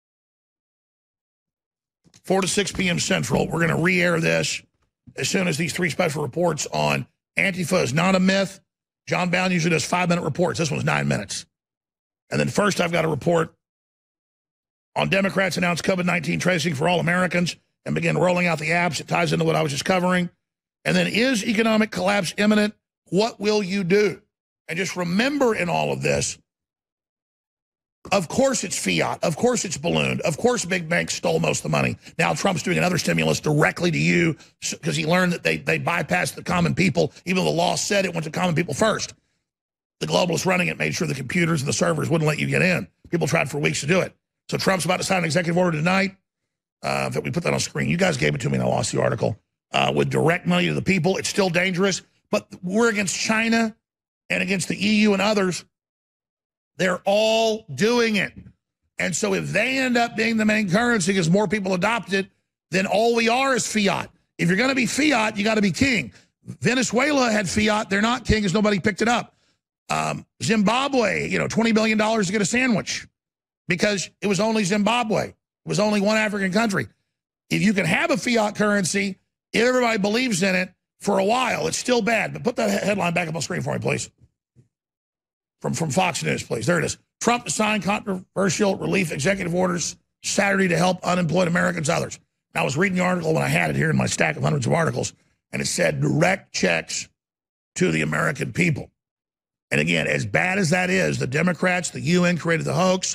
Speaker 1: four to six p m Central. We're going to re-air this as soon as these three special reports on Antifa is not a myth. John Bound usually does five-minute reports. This one's nine minutes. And then first I've got a report on Democrats announce COVID nineteen tracing for all Americans and begin rolling out the apps. It ties into what I was just covering. And then, is economic collapse imminent? What will you do? And just remember in all of this, of course it's fiat. Of course it's ballooned. Of course big banks stole most of the money. Now Trump's doing another stimulus directly to you because he learned that they, they bypassed the common people, even though the law said it went to common people first. The globalists running it made sure the computers and the servers wouldn't let you get in. People tried for weeks to do it. So Trump's about to sign an executive order tonight. Uh, in fact, we put that on screen. You guys gave it to me and I lost the article. Uh, with direct money to the people. It's still dangerous, but we're against China and against the E U and others. They're all doing it. And so if they end up being the main currency because more people adopt it, then all we are is fiat. If you're going to be fiat, you got to be king. Venezuela had fiat. They're not king because nobody picked it up. Um, Zimbabwe, you know, twenty billion dollars to get a sandwich because it was only Zimbabwe. It was only one African country. If you can have a fiat currency, if everybody believes in it for a while, it's still bad. But put that headline back up on screen for me, please. From, from Fox News, please. There it is. Trump to sign controversial relief executive orders Saturday to help unemployed Americans, others. Now, I was reading the article when I had it here in my stack of hundreds of articles, and it said direct checks to the American people. And again, as bad as that is, the Democrats, the U N created the hoax.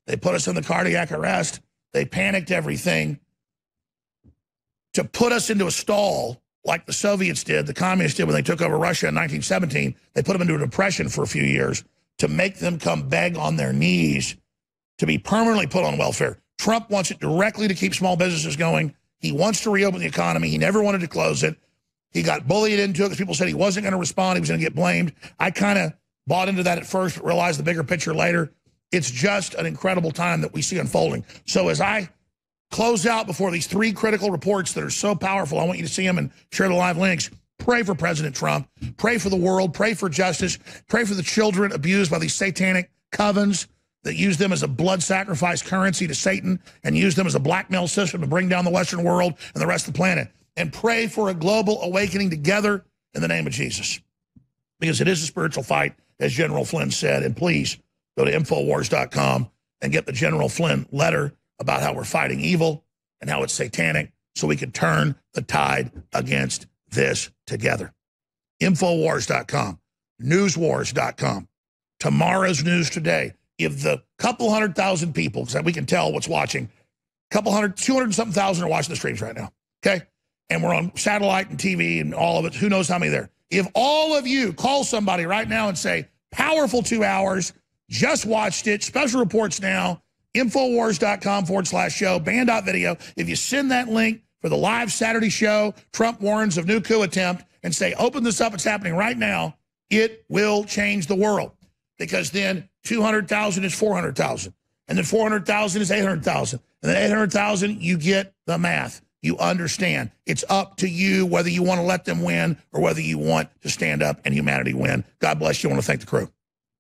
Speaker 1: They put us in the cardiac arrest. They panicked everything to put us into a stall like the Soviets did, the communists did when they took over Russia in nineteen seventeen. They put them into a depression for a few years to make them come beg on their knees to be permanently put on welfare. Trump wants it directly to keep small businesses going. He wants to reopen the economy. He never wanted to close it. He got bullied into it because people said he wasn't going to respond. He was going to get blamed. I kind of bought into that at first, but realized the bigger picture later. It's just an incredible time that we see unfolding. So as I close out before these three critical reports that are so powerful, I want you to see them and share the live links. Pray for President Trump. Pray for the world. Pray for justice. Pray for the children abused by these satanic covens that use them as a blood sacrifice currency to Satan and use them as a blackmail system to bring down the Western world and the rest of the planet. And pray for a global awakening together in the name of Jesus. Because it is a spiritual fight, as General Flynn said. And please go to Infowars dot com and get the General Flynn letter about how we're fighting evil and how it's satanic so we can turn the tide against this together. Infowars dot com, Newswars dot com, Tomorrow's News Today. If the couple hundred thousand people, because we can tell what's watching, a couple hundred, two hundred and something thousand are watching the streams right now, okay? And we're on satellite and T V and all of it. Who knows how many there? If all of you call somebody right now and say, powerful two hours, just watched it, special reports now, Infowars dot com forward slash show, band.video. If you send that link for the live Saturday show, Trump warns of new coup attempt, and say, open this up, it's happening right now, it will change the world. Because then two hundred thousand is four hundred thousand. And then four hundred thousand is eight hundred thousand. And then eight hundred thousand, you get the math. You understand. It's up to you whether you want to let them win or whether you want to stand up and humanity win. God bless you. I want to thank the crew.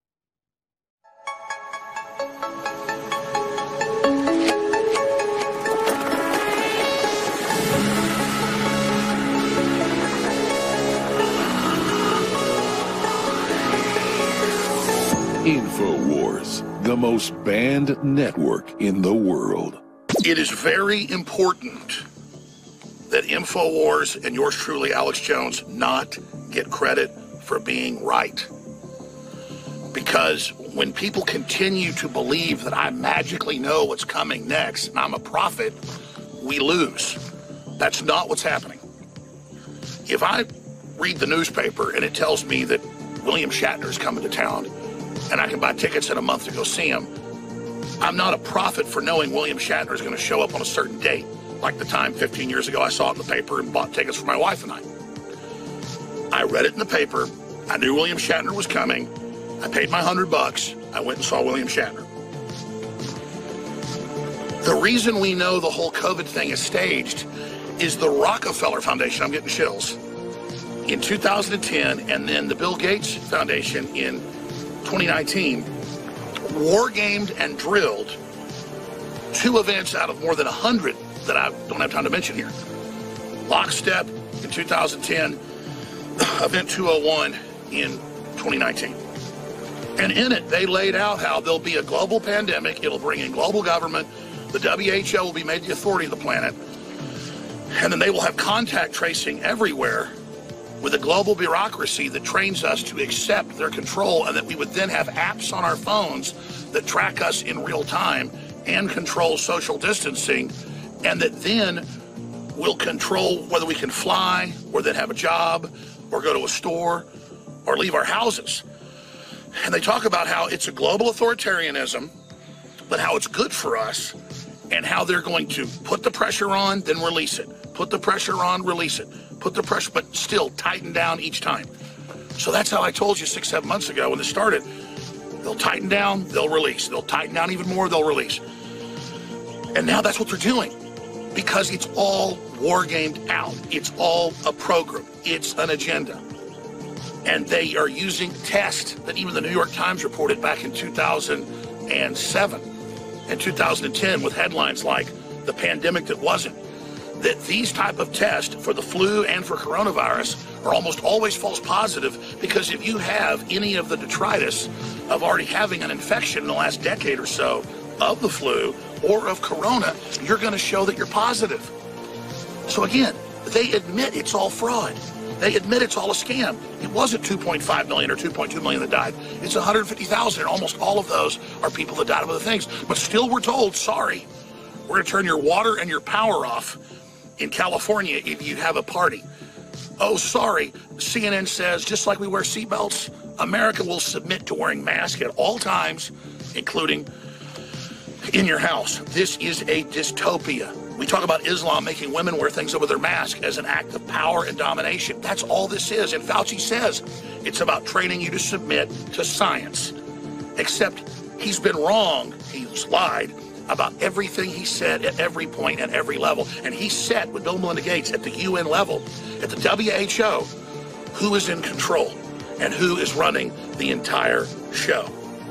Speaker 3: InfoWars, the most banned network in the world.
Speaker 1: It is very important that InfoWars and yours truly, Alex Jones, not get credit for being right. Because when people continue to believe that I magically know what's coming next and I'm a prophet, we lose. That's not what's happening. If I read the newspaper and it tells me that William Shatner is coming to town and I can buy tickets in a month to go see him, I'm not a prophet for knowing William Shatner is going to show up on a certain date. Like the time fifteen years ago I saw it in the paper and bought tickets for my wife and I. I read it in the paper. I knew William Shatner was coming. I paid my hundred bucks. I went and saw William Shatner. The reason we know the whole COVID thing is staged is the Rockefeller Foundation, I'm getting chills, in two thousand ten, and then the Bill Gates Foundation in twenty nineteen, war-gamed and drilled two events out of more than one hundred that I don't have time to mention here. Lockstep in two thousand ten, Event two oh one in twenty nineteen. And in it, they laid out how there'll be a global pandemic, it'll bring in global government, the W H O will be made the authority of the planet, and then they will have contact tracing everywhere with a global bureaucracy that trains us to accept their control, and that we would then have apps on our phones that track us in real time and control social distancing, and that then will control whether we can fly or then have a job or go to a store or leave our houses. And they talk about how it's a global authoritarianism, but how it's good for us, and how they're going to put the pressure on, then release it. Put the pressure on, release it. Put the pressure, but still tighten down each time. So that's how I told you six, seven months ago when this started. They'll tighten down, they'll release. They'll tighten down even more, they'll release. And now that's what they're doing, because it's all war-gamed out. It's all a program. It's an agenda. And they are using tests that even the New York Times reported back in two thousand seven and two thousand ten with headlines like "The Pandemic That Wasn't," that these type of tests for the flu and for coronavirus are almost always false positive, because if you have any of the detritus of already having an infection in the last decade or so of the flu or of corona, you're going to show that you're positive. So again, they admit it's all fraud. They admit it's all a scam. It wasn't two point five million or two point two million that died. It's one hundred fifty thousand, and almost all of those are people that died of other things. But still we're told, sorry, we're going to turn your water and your power off in California if you have a party. Oh, sorry, C N N says, just like we wear seatbelts, America will submit to wearing masks at all times, including in your house. This is a dystopia. We talk about Islam making women wear things over their mask as an act of power and domination. That's all this is. And Fauci says it's about training you to submit to science. Except he's been wrong. He's lied about everything he said at every point and every level. And he set with Bill and Melinda Gates at the U N level, at the W H O, who is in control and who is running the entire show.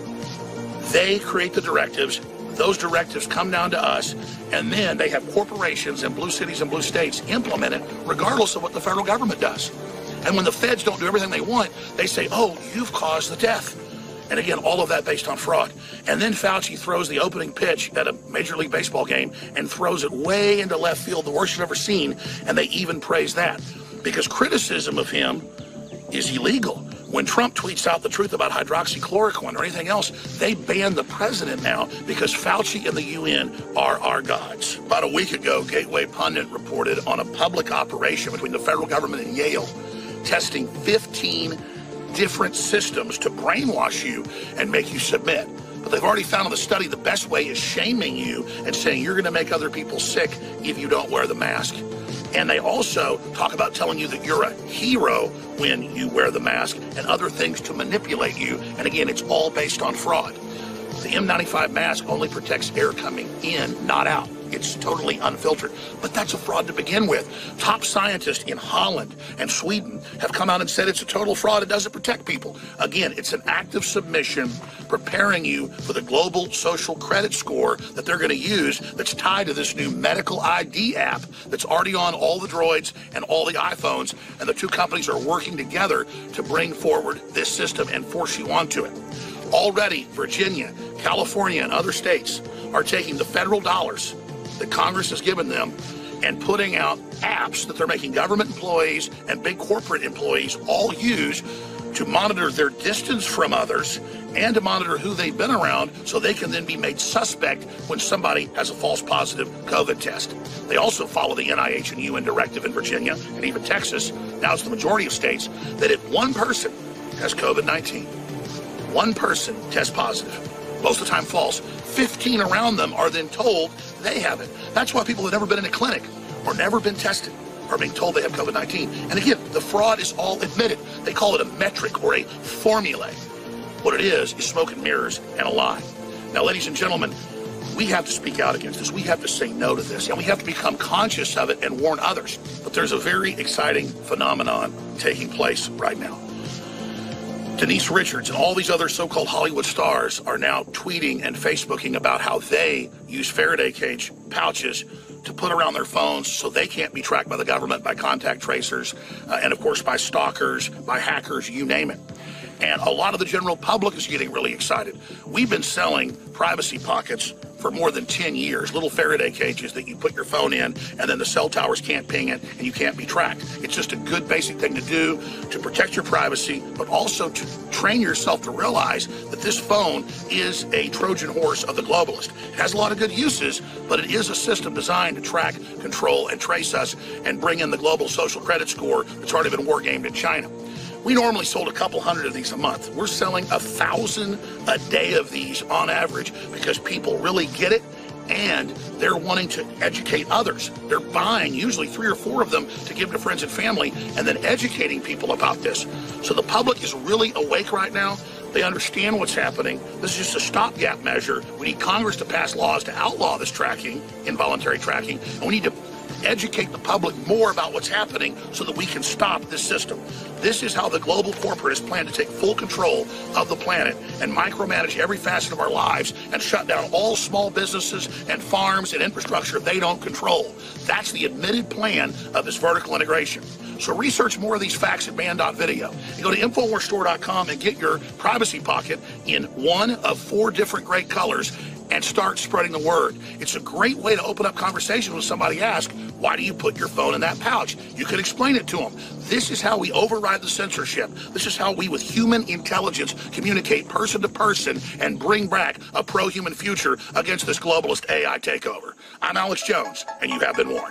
Speaker 1: They create the directives. Those directives come down to us, and then they have corporations in blue cities and blue states implement it regardless of what the federal government does. And when the feds don't do everything they want, they say, oh, you've caused the death. And again, all of that based on fraud. And then Fauci throws the opening pitch at a Major League Baseball game and throws it way into left field, the worst you've ever seen, and they even praise that. Because criticism of him is illegal. When Trump tweets out the truth about hydroxychloroquine or anything else, they ban the president now because Fauci and the U N are our gods. About a week ago, Gateway Pundit reported on a public operation between the federal government and Yale, testing fifteen different systems to brainwash you and make you submit. But they've already found in the study the best way is shaming you and saying you're going to make other people sick if you don't wear the mask. And they also talk about telling you that you're a hero when you wear the mask and other things to manipulate you. And again, it's all based on fraud. The N ninety-five mask only protects air coming in, not out. It's totally unfiltered. But that's a fraud to begin with. Top scientists in Holland and Sweden have come out and said it's a total fraud. It doesn't protect people. Again, it's an act of submission preparing you for the global social credit score that they're going to use that's tied to this new medical I D app that's already on all the droids and all the iPhones. And the two companies are working together to bring forward this system and force you onto it. Already, Virginia, California, and other states are taking the federal dollars that Congress has given them and putting out apps that they're making government employees and big corporate employees all use to monitor their distance from others and to monitor who they've been around so they can then be made suspect when somebody has a false positive COVID test. They also follow the N I H and U N directive in Virginia and even Texas, now it's the majority of states, that if one person has COVID nineteen, one person tests positive, most of the time false, fifteen around them are then told they have it. That's why people who have never been in a clinic or never been tested are being told they have COVID nineteen. And again, the fraud is all admitted. They call it a metric or a formula. What it is is smoke and mirrors and a lie. Now, ladies and gentlemen, we have to speak out against this. We have to say no to this, and we have to become conscious of it and warn others. But there's a very exciting phenomenon taking place right now. Denise Richards and all these other so-called Hollywood stars are now tweeting and Facebooking about how they use Faraday cage pouches to put around their phones so they can't be tracked by the government, by contact tracers, uh, and of course by stalkers, by hackers, you name it. And a lot of the general public is getting really excited. We've been selling privacy pockets for more than ten years, little Faraday cages that you put your phone in and then the cell towers can't ping it and you can't be tracked. It's just a good basic thing to do to protect your privacy, but also to train yourself to realize that this phone is a Trojan horse of the globalist. It has a lot of good uses, but it is a system designed to track, control, and trace us and bring in the global social credit score that's already been war gamed in China. We normally sold a couple hundred of these a month. We're selling a thousand a day of these on average because people really get it and they're wanting to educate others. They're buying usually three or four of them to give to friends and family and then educating people about this. So the public is really awake right now. They understand what's happening. This is just a stopgap measure. We need Congress to pass laws to outlaw this tracking, involuntary tracking, and we need to educate the public more about what's happening so that we can stop this system. This is how the global corporates plan to take full control of the planet and micromanage every facet of our lives and shut down all small businesses and farms and infrastructure they don't control. That's the admitted plan of this vertical integration. So research more of these facts at man dot video. You go to infowars store dot com and get your privacy pocket in one of four different great colors and start spreading the word. It's a great way to open up conversation when somebody asks, Why do you put your phone in that pouch? You can explain it to them. This is how we override the censorship. This is how we, with human intelligence, communicate person to person and bring back a pro-human future against this globalist A I takeover. I'm Alex Jones, and you have been warned.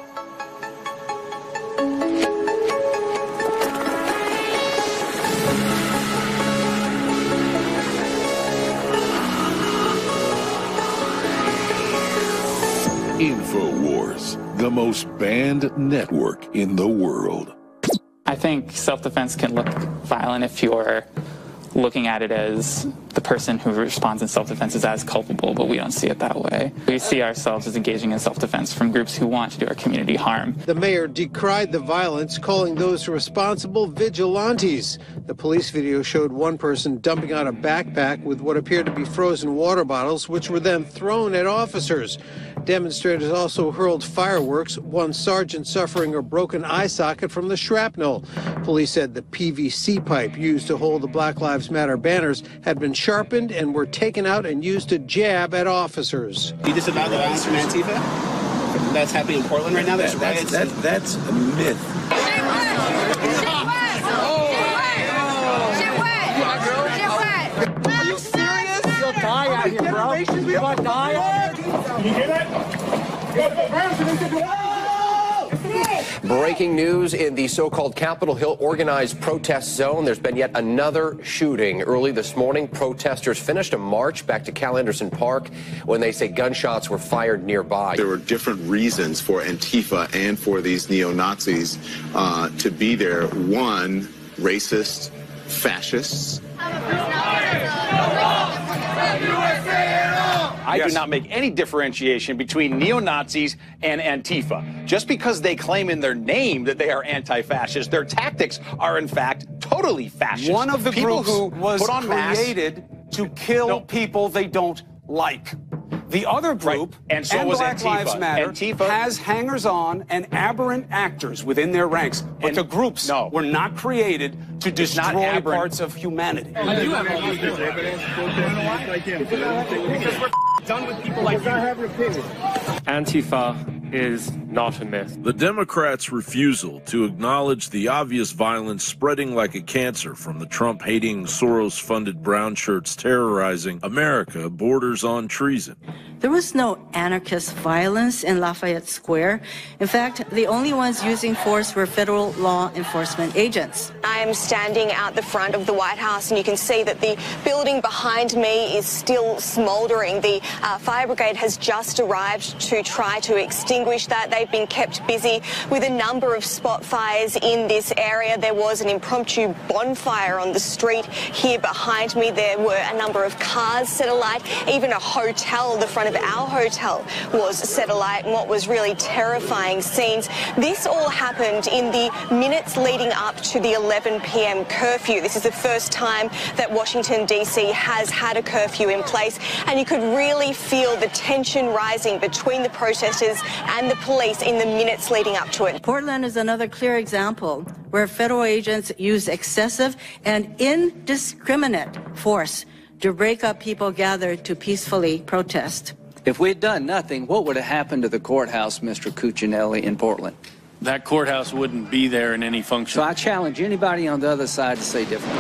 Speaker 3: InfoWars, the most banned network in the world.
Speaker 2: I think self-defense can look violent if you're looking at it as the person who responds in self-defense is as culpable, but we don't see it that way. We see ourselves as engaging in self-defense from groups who want to do our community harm.
Speaker 22: The mayor decried the violence, calling those responsible vigilantes. The police video showed one person dumping out a backpack with what appeared to be frozen water bottles, which were then thrown at officers. Demonstrators also hurled fireworks, one sergeant suffering a broken eye socket from the shrapnel. Police said the P V C pipe used to hold the Black Lives Matter banners had been sharpened and were taken out and used to jab at officers.
Speaker 23: You disavow the violence from Antifa? That's happening in Portland right now? There's
Speaker 24: that,
Speaker 23: riots.
Speaker 24: That, that's a myth.
Speaker 23: Are you serious? You'll die out here, bro. You're gonna die out here. You hear that?
Speaker 25: Breaking news in the so-called Capitol Hill organized protest zone. There's been yet another shooting. Early this morning, protesters finished a march back to Cal Anderson Park when they say gunshots were fired nearby.
Speaker 26: There were different reasons for Antifa and for these neo-Nazis uh, to be there. One, racist, fascists.
Speaker 27: I yes. do not make any differentiation between neo-Nazis and Antifa. Just because they claim in their name that they are anti-fascist, their tactics are in fact totally fascist.
Speaker 28: One of the
Speaker 27: people
Speaker 28: groups
Speaker 27: who
Speaker 28: was
Speaker 27: put on
Speaker 28: created
Speaker 27: masks
Speaker 28: to kill
Speaker 27: no.
Speaker 28: people they don't like. The other group,
Speaker 27: right. and, so
Speaker 28: and
Speaker 27: was
Speaker 28: Black
Speaker 27: Antifa.
Speaker 28: Lives Matter,
Speaker 27: Antifa.
Speaker 28: has hangers-on and aberrant actors within their ranks. But
Speaker 27: and
Speaker 28: the groups
Speaker 27: no.
Speaker 28: were not created to destroy parts of humanity.
Speaker 23: I do have all these evidence. Because we're done with people like you.
Speaker 29: Antifa is not a myth.
Speaker 30: The Democrats' refusal to acknowledge the obvious violence spreading like a cancer from the Trump-hating, Soros-funded brown shirts terrorizing America borders on treason.
Speaker 31: There was no anarchist violence in Lafayette Square. In fact, the only ones using force were federal law enforcement agents.
Speaker 32: I am standing out the front of the White House, and you can see that the building behind me is still smoldering. The uh, fire brigade has just arrived to try to extinguish that. They've been kept busy with a number of spot fires in this area. There was an impromptu bonfire on the street here behind me. There were a number of cars set alight. Even a hotel, the front of our hotel, was set alight, and what was really terrifying scenes. This all happened in the minutes leading up to the eleven p m curfew. This is the first time that Washington, D C has had a curfew in place, and you could really feel the tension rising between the protesters and the police in the minutes leading up to it.
Speaker 31: Portland is another clear example where federal agents use excessive and indiscriminate force to break up people gathered to peacefully protest.
Speaker 33: If we had done nothing, what would have happened to the courthouse, Mister Cuccinelli, in Portland?
Speaker 29: That courthouse wouldn't be there in any function.
Speaker 33: So I challenge anybody on the other side to say different.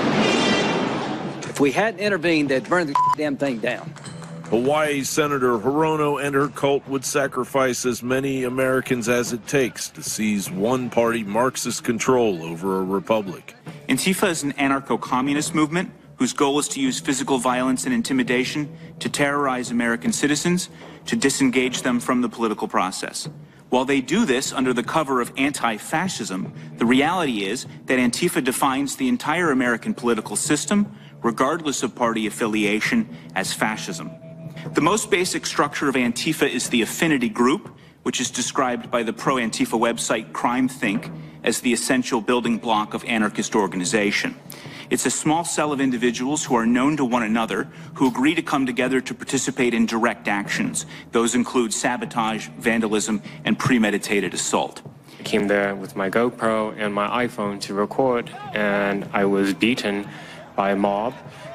Speaker 33: If we hadn't intervened, they'd burn the damn thing down.
Speaker 30: Hawaii Senator Hirono and her cult would sacrifice as many Americans as it takes to seize one-party Marxist control over a republic.
Speaker 34: Antifa is an anarcho-communist movement whose goal is to use physical violence and intimidation to terrorize American citizens, to disengage them from the political process. While they do this under the cover of anti-fascism, the reality is that Antifa defines the entire American political system, regardless of party affiliation, as fascism. The most basic structure of Antifa is the affinity group, which is described by the pro-Antifa website CrimethInc as the essential building block of anarchist organization. It's a small cell of individuals who are known to one another, who agree to come together to participate in direct actions. Those include sabotage, vandalism, and premeditated assault.
Speaker 29: I came there with my GoPro and my iPhone to record, and I was beaten by a mob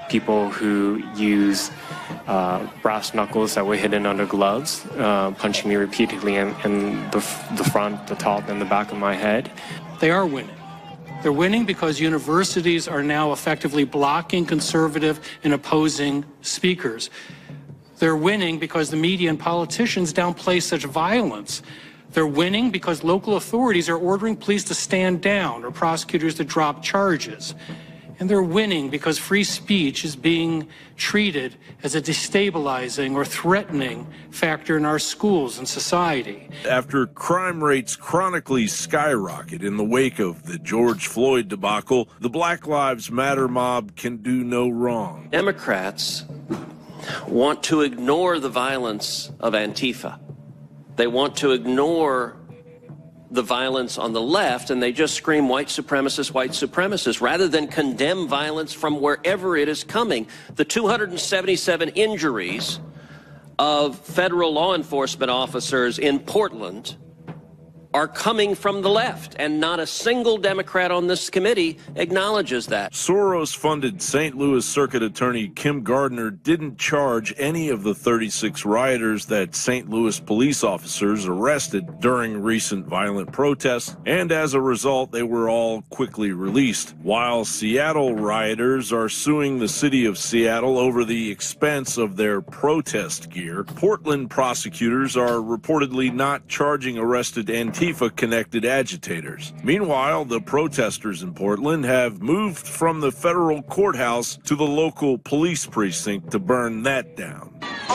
Speaker 29: people who use uh, brass knuckles that were hidden under gloves, uh, punching me repeatedly in, in the, the front, the top, and the back of my head.
Speaker 4: They are winning. They're winning because universities are now effectively blocking conservative and opposing speakers. They're winning because the media and politicians downplay such violence. They're winning because local authorities are ordering police to stand down or prosecutors to drop charges. And they're winning because free speech is being treated as a destabilizing or threatening factor in our schools and society.
Speaker 30: After crime rates chronically skyrocket in the wake of the George Floyd debacle, the Black Lives Matter mob can do no wrong.
Speaker 5: Democrats want to ignore the violence of Antifa. They want to ignore the violence on the left, and they just scream white supremacist, white supremacist, rather than condemn violence from wherever it is coming. The two hundred seventy-seven injuries of federal law enforcement officers in Portland are coming from the left, and not a single Democrat on this committee acknowledges that.
Speaker 30: Soros-funded Saint Louis Circuit Attorney Kim Gardner didn't charge any of the thirty-six rioters that Saint Louis police officers arrested during recent violent protests, and as a result, they were all quickly released. While Seattle rioters are suing the city of Seattle over the expense of their protest gear, Portland prosecutors are reportedly not charging arrested Antifa Antifa-connected agitators. Meanwhile, the protesters in Portland have moved from the federal courthouse to the local police precinct to burn that down.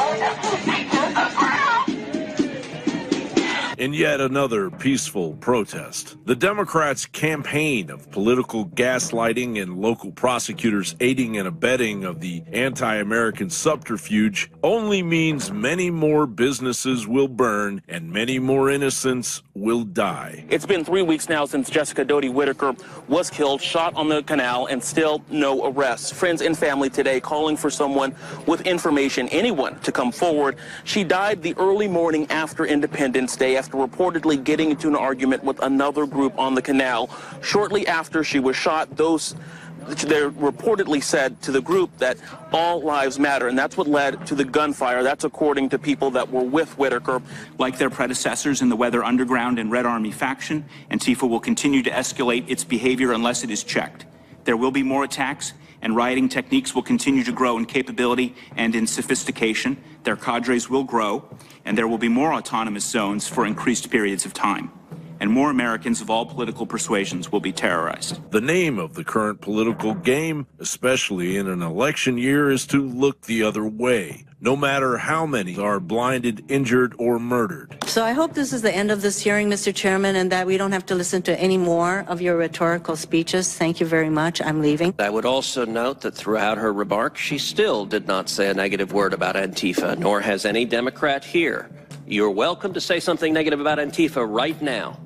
Speaker 30: In yet another peaceful protest, the Democrats' campaign of political gaslighting and local prosecutors aiding and abetting of the anti-American subterfuge only means many more businesses will burn and many more innocents will die.
Speaker 6: It's been three weeks now since Jessica Doty Whitaker was killed, shot on the canal, and still no arrests. Friends and family today calling for someone with information, anyone, to come forward. She died the early morning after Independence Day after reportedly getting into an argument with another group on the canal. Shortly after she was shot, those they reportedly said to the group that all lives matter, and that's what led to the gunfire. That's according to people that were with Whitaker.
Speaker 34: Like their predecessors in the Weather Underground and Red Army faction, Antifa will continue to escalate its behavior unless it is checked. There will be more attacks, and rioting techniques will continue to grow in capability and in sophistication. Their cadres will grow, and there will be more autonomous zones for increased periods of time. And more Americans of all political persuasions will be terrorized.
Speaker 30: The name of the current political game, especially in an election year, is to look the other way, no matter how many are blinded, injured, or murdered.
Speaker 31: So I hope this is the end of this hearing, Mister Chairman, and that we don't have to listen to any more of your rhetorical speeches. Thank you very much. I'm leaving.
Speaker 5: I would also note that throughout her remarks, she still did not say a negative word about Antifa, nor has any Democrat here. You're welcome to say something negative about Antifa right now.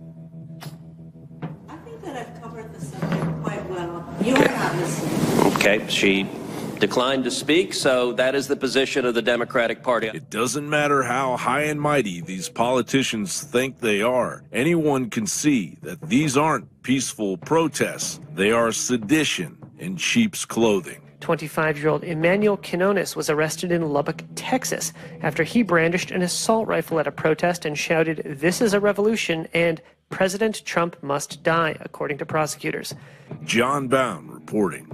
Speaker 31: I think that I've covered the subject quite well. You're not listening.
Speaker 5: Okay, she declined to speak, so that is the position of the Democratic Party.
Speaker 30: It doesn't matter how high and mighty these politicians think they are. Anyone can see that these aren't peaceful protests. They are sedition in sheep's clothing.
Speaker 7: twenty-five-year-old Emmanuel Quinones was arrested in Lubbock, Texas, after he brandished an assault rifle at a protest and shouted, "This is a revolution," and "President Trump must die," according to prosecutors.
Speaker 30: John Bound reporting.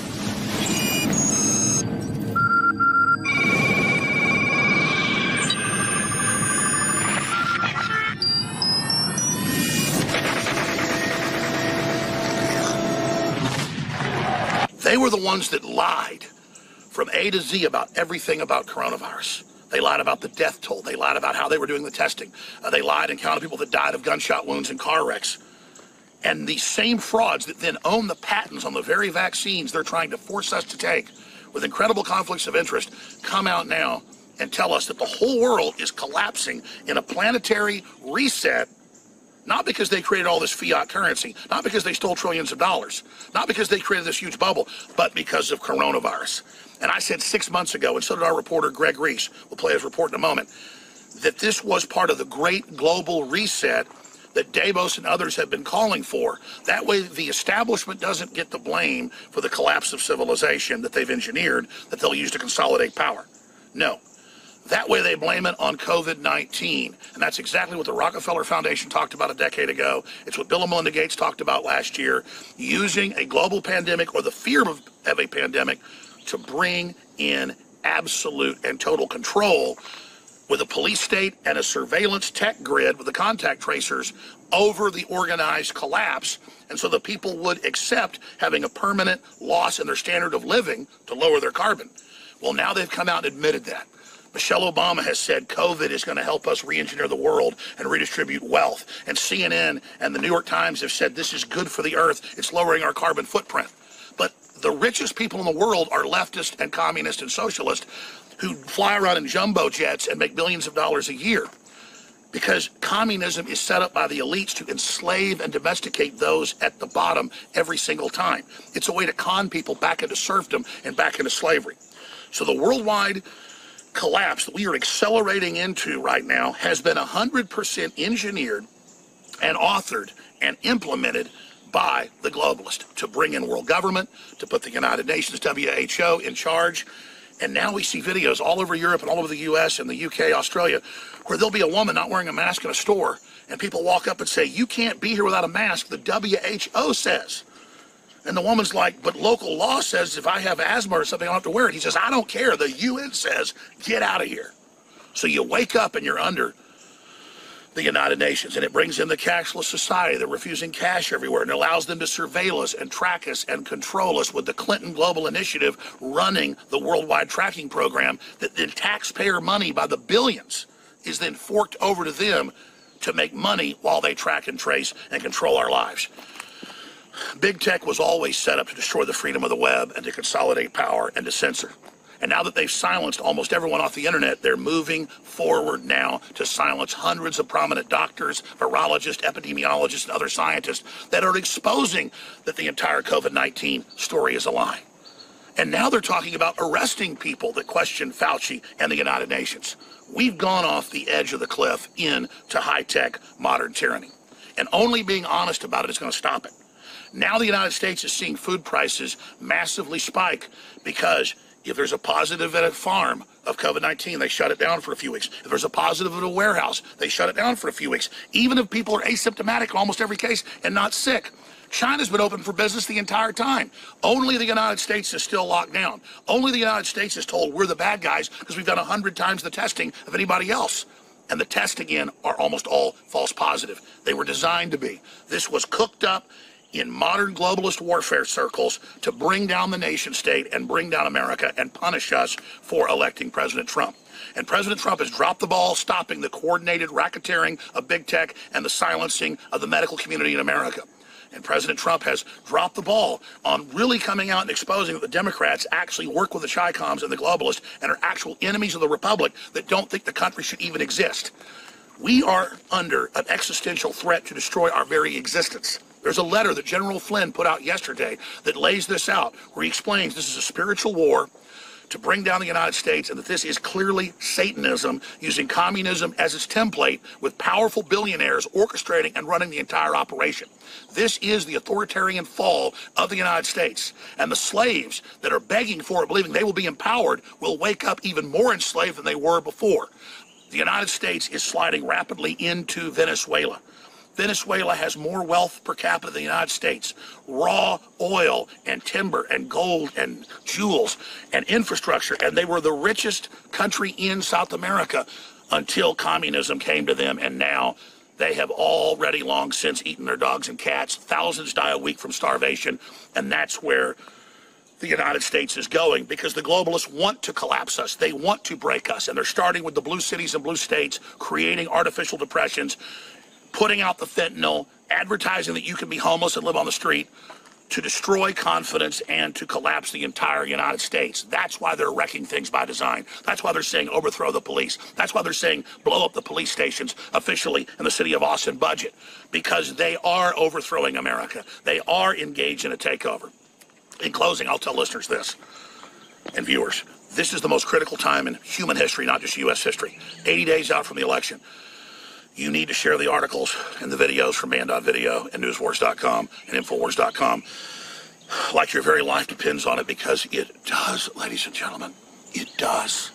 Speaker 1: They were the ones that lied from A to Z about everything about coronavirus. They lied about the death toll. They lied about how they were doing the testing. Uh, they lied and counted people that died of gunshot wounds and car wrecks. And these same frauds that then own the patents on the very vaccines they're trying to force us to take with incredible conflicts of interest come out now and tell us that the whole world is collapsing in a planetary reset. Not because they created all this fiat currency, not because they stole trillions of dollars, not because they created this huge bubble, but because of coronavirus. And I said six months ago, and so did our reporter Greg Reese, we'll play his report in a moment, that this was part of the great global reset that Davos and others have been calling for. That way the establishment doesn't get the blame for the collapse of civilization that they've engineered that they'll use to consolidate power. No. That way they blame it on COVID nineteen. And that's exactly what the Rockefeller Foundation talked about a decade ago. It's what Bill and Melinda Gates talked about last year, using a global pandemic or the fear of, of a pandemic to bring in absolute and total control with a police state and a surveillance tech grid with the contact tracers over the organized collapse. And so the people would accept having a permanent loss in their standard of living to lower their carbon. Well, now they've come out and admitted that. Michelle Obama has said COVID is going to help us re-engineer the world and redistribute wealth. And C N N and the New York Times have said this is good for the earth. It's lowering our carbon footprint. But the richest people in the world are leftist and communist and socialist who fly around in jumbo jets and make billions of dollars a year. Because communism is set up by the elites to enslave and domesticate those at the bottom every single time. It's a way to con people back into serfdom and back into slavery. So the worldwide collapse that we are accelerating into right now has been one hundred percent engineered and authored and implemented by the globalists to bring in world government, to put the United Nations, W H O, in charge. And now we see videos all over Europe and all over the U S and the U K, Australia, where there'll be a woman not wearing a mask in a store, and people walk up and say, you can't be here without a mask, the W H O says. And the woman's like, but local law says if I have asthma or something, I don't have to wear it. He says, I don't care. The U N says, get out of here. So you wake up and you're under the United Nations, and it brings in the cashless society. They're refusing cash everywhere, and it allows them to surveil us and track us and control us, with the Clinton Global Initiative running the worldwide tracking program that then taxpayer money by the billions is then forked over to them to make money while they track and trace and control our lives. Big tech was always set up to destroy the freedom of the web and to consolidate power and to censor. And now that they've silenced almost everyone off the internet, they're moving forward now to silence hundreds of prominent doctors, virologists, epidemiologists, and other scientists that are exposing that the entire COVID nineteen story is a lie. And now they're talking about arresting people that question Fauci and the United Nations. We've gone off the edge of the cliff into high-tech modern tyranny. And only being honest about it is going to stop it. Now the United States is seeing food prices massively spike because if there's a positive at a farm of COVID nineteen, they shut it down for a few weeks. If there's a positive at a warehouse, they shut it down for a few weeks. Even if people are asymptomatic in almost every case and not sick. China's been open for business the entire time. Only the United States is still locked down. Only the United States is told we're the bad guys because we've done one hundred times the testing of anybody else. And the tests, again, are almost all false positive. They were designed to be. This was cooked up in modern globalist warfare circles to bring down the nation state and bring down America and punish us for electing President Trump. And President Trump has dropped the ball stopping the coordinated racketeering of big tech and the silencing of the medical community in America. And President Trump has dropped the ball on really coming out and exposing that the Democrats actually work with the Chi-Coms and the globalists and are actual enemies of the Republic that don't think the country should even exist. We are under an existential threat to destroy our very existence. There's a letter that General Flynn put out yesterday that lays this out, where he explains this is a spiritual war to bring down the United States, and that this is clearly Satanism using communism as its template, with powerful billionaires orchestrating and running the entire operation. This is the authoritarian fall of the United States, and the slaves that are begging for it, believing they will be empowered, will wake up even more enslaved than they were before. The United States is sliding rapidly into Venezuela. Venezuela has more wealth per capita than the United States. Raw oil and timber and gold and jewels and infrastructure. And they were the richest country in South America until communism came to them. And now they have already long since eaten their dogs and cats. Thousands die a week from starvation. And that's where the United States is going, because the globalists want to collapse us. They want to break us. And they're starting with the blue cities and blue states, creating artificial depressions, putting out the fentanyl, advertising that you can be homeless and live on the street, to destroy confidence and to collapse the entire United States. That's why they're wrecking things by design. That's why they're saying overthrow the police. That's why they're saying blow up the police stations officially in the city of Austin budget, because they are overthrowing America. They are engaged in a takeover. In closing, I'll tell listeners this, and viewers, this is the most critical time in human history, not just U S history. eighty days out from the election. you need to share the articles and the videos from man dot video and newswars dot com and infowars dot com like your very life depends on it, because it does, ladies and gentlemen. It does.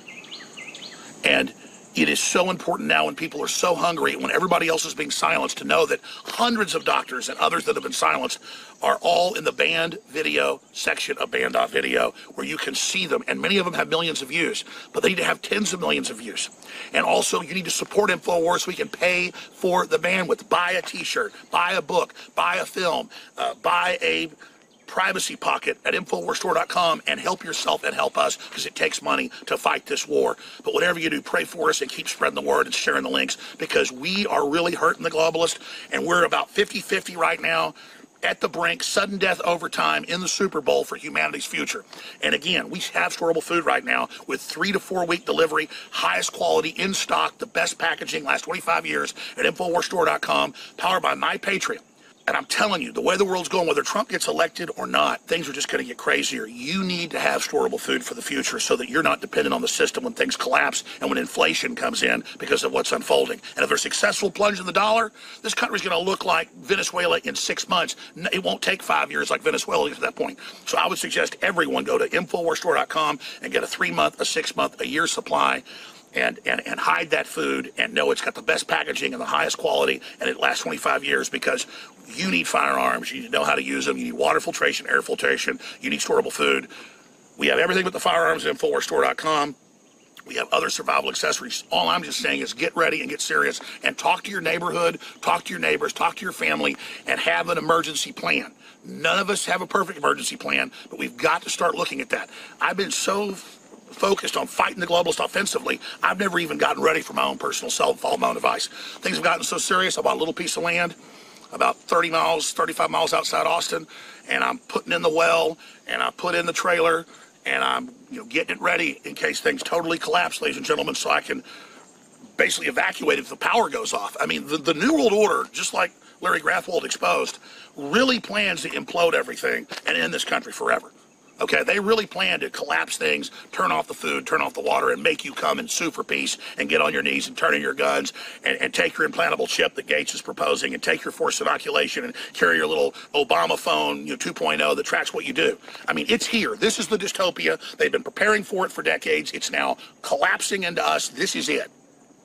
Speaker 1: And it is so important now when people are so hungry, when everybody else is being silenced, to know that hundreds of doctors and others that have been silenced are all in the banned video section of man dot video, where you can see them. And many of them have millions of views, but they need to have tens of millions of views. And also, you need to support InfoWars so we can pay for the bandwidth. Buy a t-shirt, buy a book, buy a film, uh, buy a privacy pocket at infowars store dot com, and help yourself and help us, because it takes money to fight this war. But whatever you do, pray for us and keep spreading the word and sharing the links, because we are really hurting the globalists, and we're about fifty fifty right now, at the brink, sudden death overtime in the Super Bowl for humanity's future. And again, we have storable food right now with three to four week delivery, highest quality, in stock, the best packaging, last twenty-five years at infowars store dot com, powered by My Patriot. And I'm telling you, the way the world's going, whether Trump gets elected or not, things are just going to get crazier. You need to have storable food for the future so that you're not dependent on the system when things collapse and when inflation comes in because of what's unfolding. And if there's a successful plunge in the dollar, this country's going to look like Venezuela in six months. It won't take five years like Venezuela to get to that point. So I would suggest everyone go to infowars store dot com and get a three-month, a six-month, a year supply. And, and, and hide that food and know it's got the best packaging and the highest quality, and it lasts twenty-five years, because you need firearms, you need to know how to use them, you need water filtration, air filtration, you need storable food. We have everything but the firearms at infowars store dot com. We have other survival accessories. All I'm just saying is get ready and get serious, and talk to your neighborhood, talk to your neighbors, talk to your family, and have an emergency plan. None of us have a perfect emergency plan, but we've got to start looking at that. I've been so focused on fighting the globalists offensively, I've never even gotten ready for my own personal cell phone, my own device. Things have gotten so serious. I bought a little piece of land about thirty miles, thirty-five miles outside Austin, and I'm putting in the well, and I put in the trailer, and I'm you know getting it ready in case things totally collapse, ladies and gentlemen, so I can basically evacuate if the power goes off. I mean, the, the New World Order, just like Larry Grathwold exposed, really plans to implode everything and end this country forever. Okay, they really plan to collapse things, turn off the food, turn off the water, and make you come and sue for peace and get on your knees and turn in your guns and, and take your implantable chip that Gates is proposing and take your forced inoculation and carry your little Obama phone, you know, two point oh that tracks what you do. I mean, it's here. This is the dystopia. They've been preparing for it for decades. It's now collapsing into us. This is it.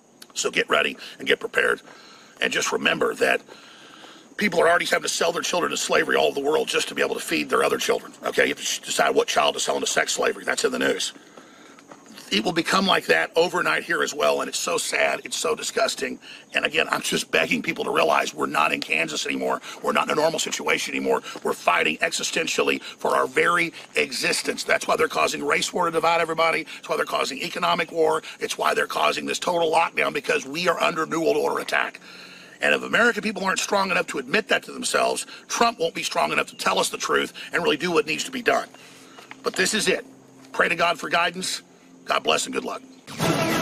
Speaker 1: So get ready and get prepared. And just remember that people are already having to sell their children to slavery all over the world just to be able to feed their other children. Okay, you have to decide what child to sell into sex slavery. That's in the news. It will become like that overnight here as well, and it's so sad. It's so disgusting. And again, I'm just begging people to realize we're not in Kansas anymore. We're not in a normal situation anymore. We're fighting existentially for our very existence. That's why they're causing race war to divide everybody. It's why they're causing economic war. It's why they're causing this total lockdown, because we are under New World Order attack. And if American people aren't strong enough to admit that to themselves, Trump won't be strong enough to tell us the truth and really do what needs to be done. But this is it. Pray to God for guidance. God bless and good luck.